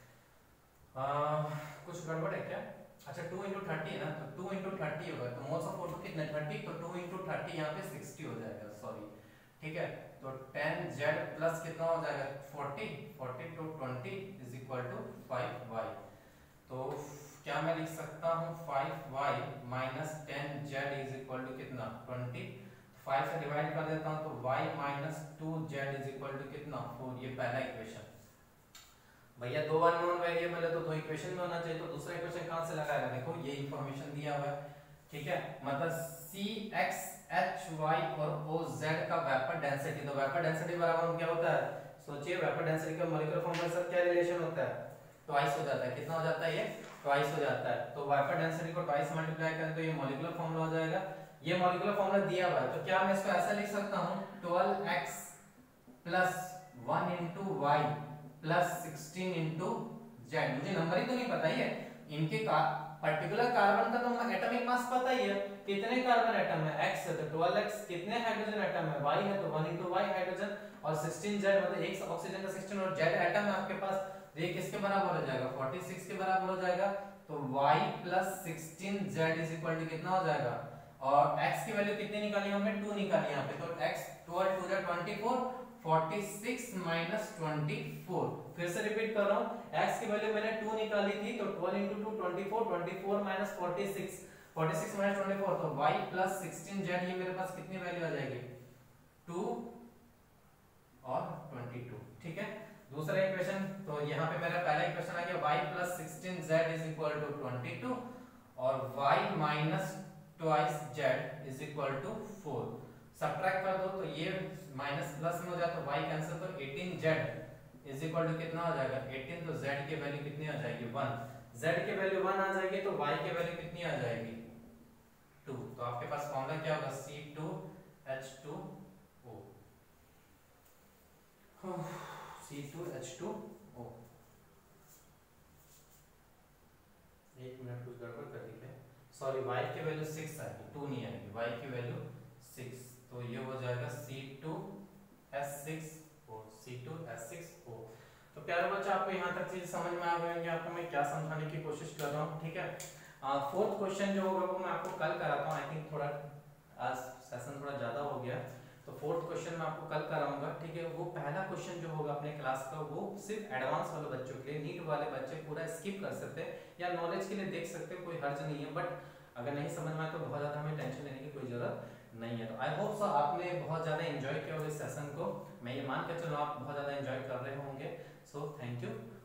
[SPEAKER 1] आ, कुछ गड़बड़ है क्या, अच्छा टू इंटू थर्टी है ना, तो टू इंटू थर्टी होगा, तो मोल्स ऑफ O टू कितने थर्टी, तो टू इंटू थर्टी यहाँ पे सिक्सटी हो जाएगा, सॉरी ठीक है, तो टेन जेड प्लस कितना हो जाएगा forty, forty to twenty is equal to five Y. तो क्या मैं लिख सकता हूँ five Y minus ten Z is equal to कितना ट्वेंटी, फाइव से डिवाइड कर देता हूँ तो y minus two Z is equal to कितना फोर, ये पहला इक्वेशन। भैया दो अननोन वेरिएबल है तो दो इक्वेशन में होना चाहिए, तो दूसरा इक्वेशन कहाँ से लगाएगा, देखो ये इंफॉर्मेशन दिया हुआ है, ठीक है, मतलब सी एक्स एच वाई और ओ जेड का वेपर डेंसिटी, तो वेपर डेंसिटी बराबर क्या होता है, सोचिए वेपर डेंसिटी का मॉलिक्यूलर फॉर्मूला के साथ क्या रिलेशन होता है, ट्वाइस हो जाता है, कितना हो जाता है ये ट्वाइस हो जाता है, तो वेपर डेंसिटी को ट्वाइस मल्टीप्लाई करें तो ये मॉलिक्यूलर फॉर्मूला हो जाएगा, ये मॉलिक्यूलर फॉर्मूला दिया हुआ है, तो क्या मैं इसको ऐसा लिख सकता हूँ twelve X plus one into Y plus sixteen into Z, मुझे नंबर ही तो नहीं पता ही है, इनके का पर्टिकुलर कार्बन का तो एटॉमिक मास पता ही है, कितने कार्बन एटम है x है तो ट्वेल्व एक्स, कितने हाइड्रोजन एटम है y है तो वन इंटू वाई हाइड्रोजन, और सिक्सटीन जेड मतलब एक ऑक्सीजन का सिक्सटीन और जेड एटम है आपके पास, तो ये किसके बराबर हो जाएगा फोर्टी सिक्स के बराबर हो जाएगा, तो y plus sixteen Z is equal to कितना हो जाएगा, और x की वैल्यू कितनी निकाली हमने टू निकाली यहाँ पे, तो x ट्वेल्व टू जा twenty four, forty six minus twenty four, फिर से रिपीट कर रहा हूँ, x की वैल्यू मैंने टू निकाली थी तो twelve into two twenty four, twenty four minus forty six, forty six minus twenty four, तो y प्लस सिक्सटीन जेड ये मेरे पास कितनी वैल्यू आ जाएगी टू और ट्वेंटी टू, ठीक है। दूसरा इक्वेशन, तो यहाँ पे मेरा पहला इक्वेशन आ गया y plus sixteen Z is equal to twenty two और y minus twice Z is equal to four, subtract कर दो तो ये माइनस प्लस में हो जाए तो y कैंसिल, तो eighteen Z is equal to कितना हो जाएगा एटीन, तो z की वैल्यू कितनी आ जाएगी वन, z की वैल्यू वन आ जाएगी तो y की वैल्यू कितनी आ जाएगी टू, तो आपके पास फॉर्मूला क्या होगा C two H two O, C two H two O, एक मिनट कुछ गड़बड़ कर दी है, सॉरी y की वैल्यू सिक्स आएगी, टू नहीं आएगी, y की वैल्यू सिक्स, तो ये हो जाएगा C two S six O, C two S six O. तो प्यारे बच्चों आपको यहाँ तक चीज समझ में आ गई होंगी, आपको मैं क्या समझाने की कोशिश कर रहा हूँ, ठीक है। फोर्थ क्वेश्चन जो होगा वो मैं आपको कल कराता हूँ, आई थिंक थोड़ा आज सेशन थोड़ा ज्यादा हो गया, तो फोर्थ क्वेश्चन मैं आपको कल कराऊंगा, ठीक है। वो पहला क्वेश्चन जो होगा अपने क्लास का वो सिर्फ एडवांस वाले बच्चों के लिए, नीट वाले बच्चे पूरा स्किप कर सकते हैं या नॉलेज के लिए देख सकते हैं, कोई हर्ज नहीं है, बट अगर नहीं समझ में आए तो बहुत ज्यादा हमें टेंशन लेने की कोई जरूरत नहीं है। तो आई होप सो आपने बहुत ज्यादा एंजॉय किया होगा इस सेशन को, मैं ये मान के चलो आप बहुत ज्यादा एंजॉय कर रहे होंगे, सो थैंक यू।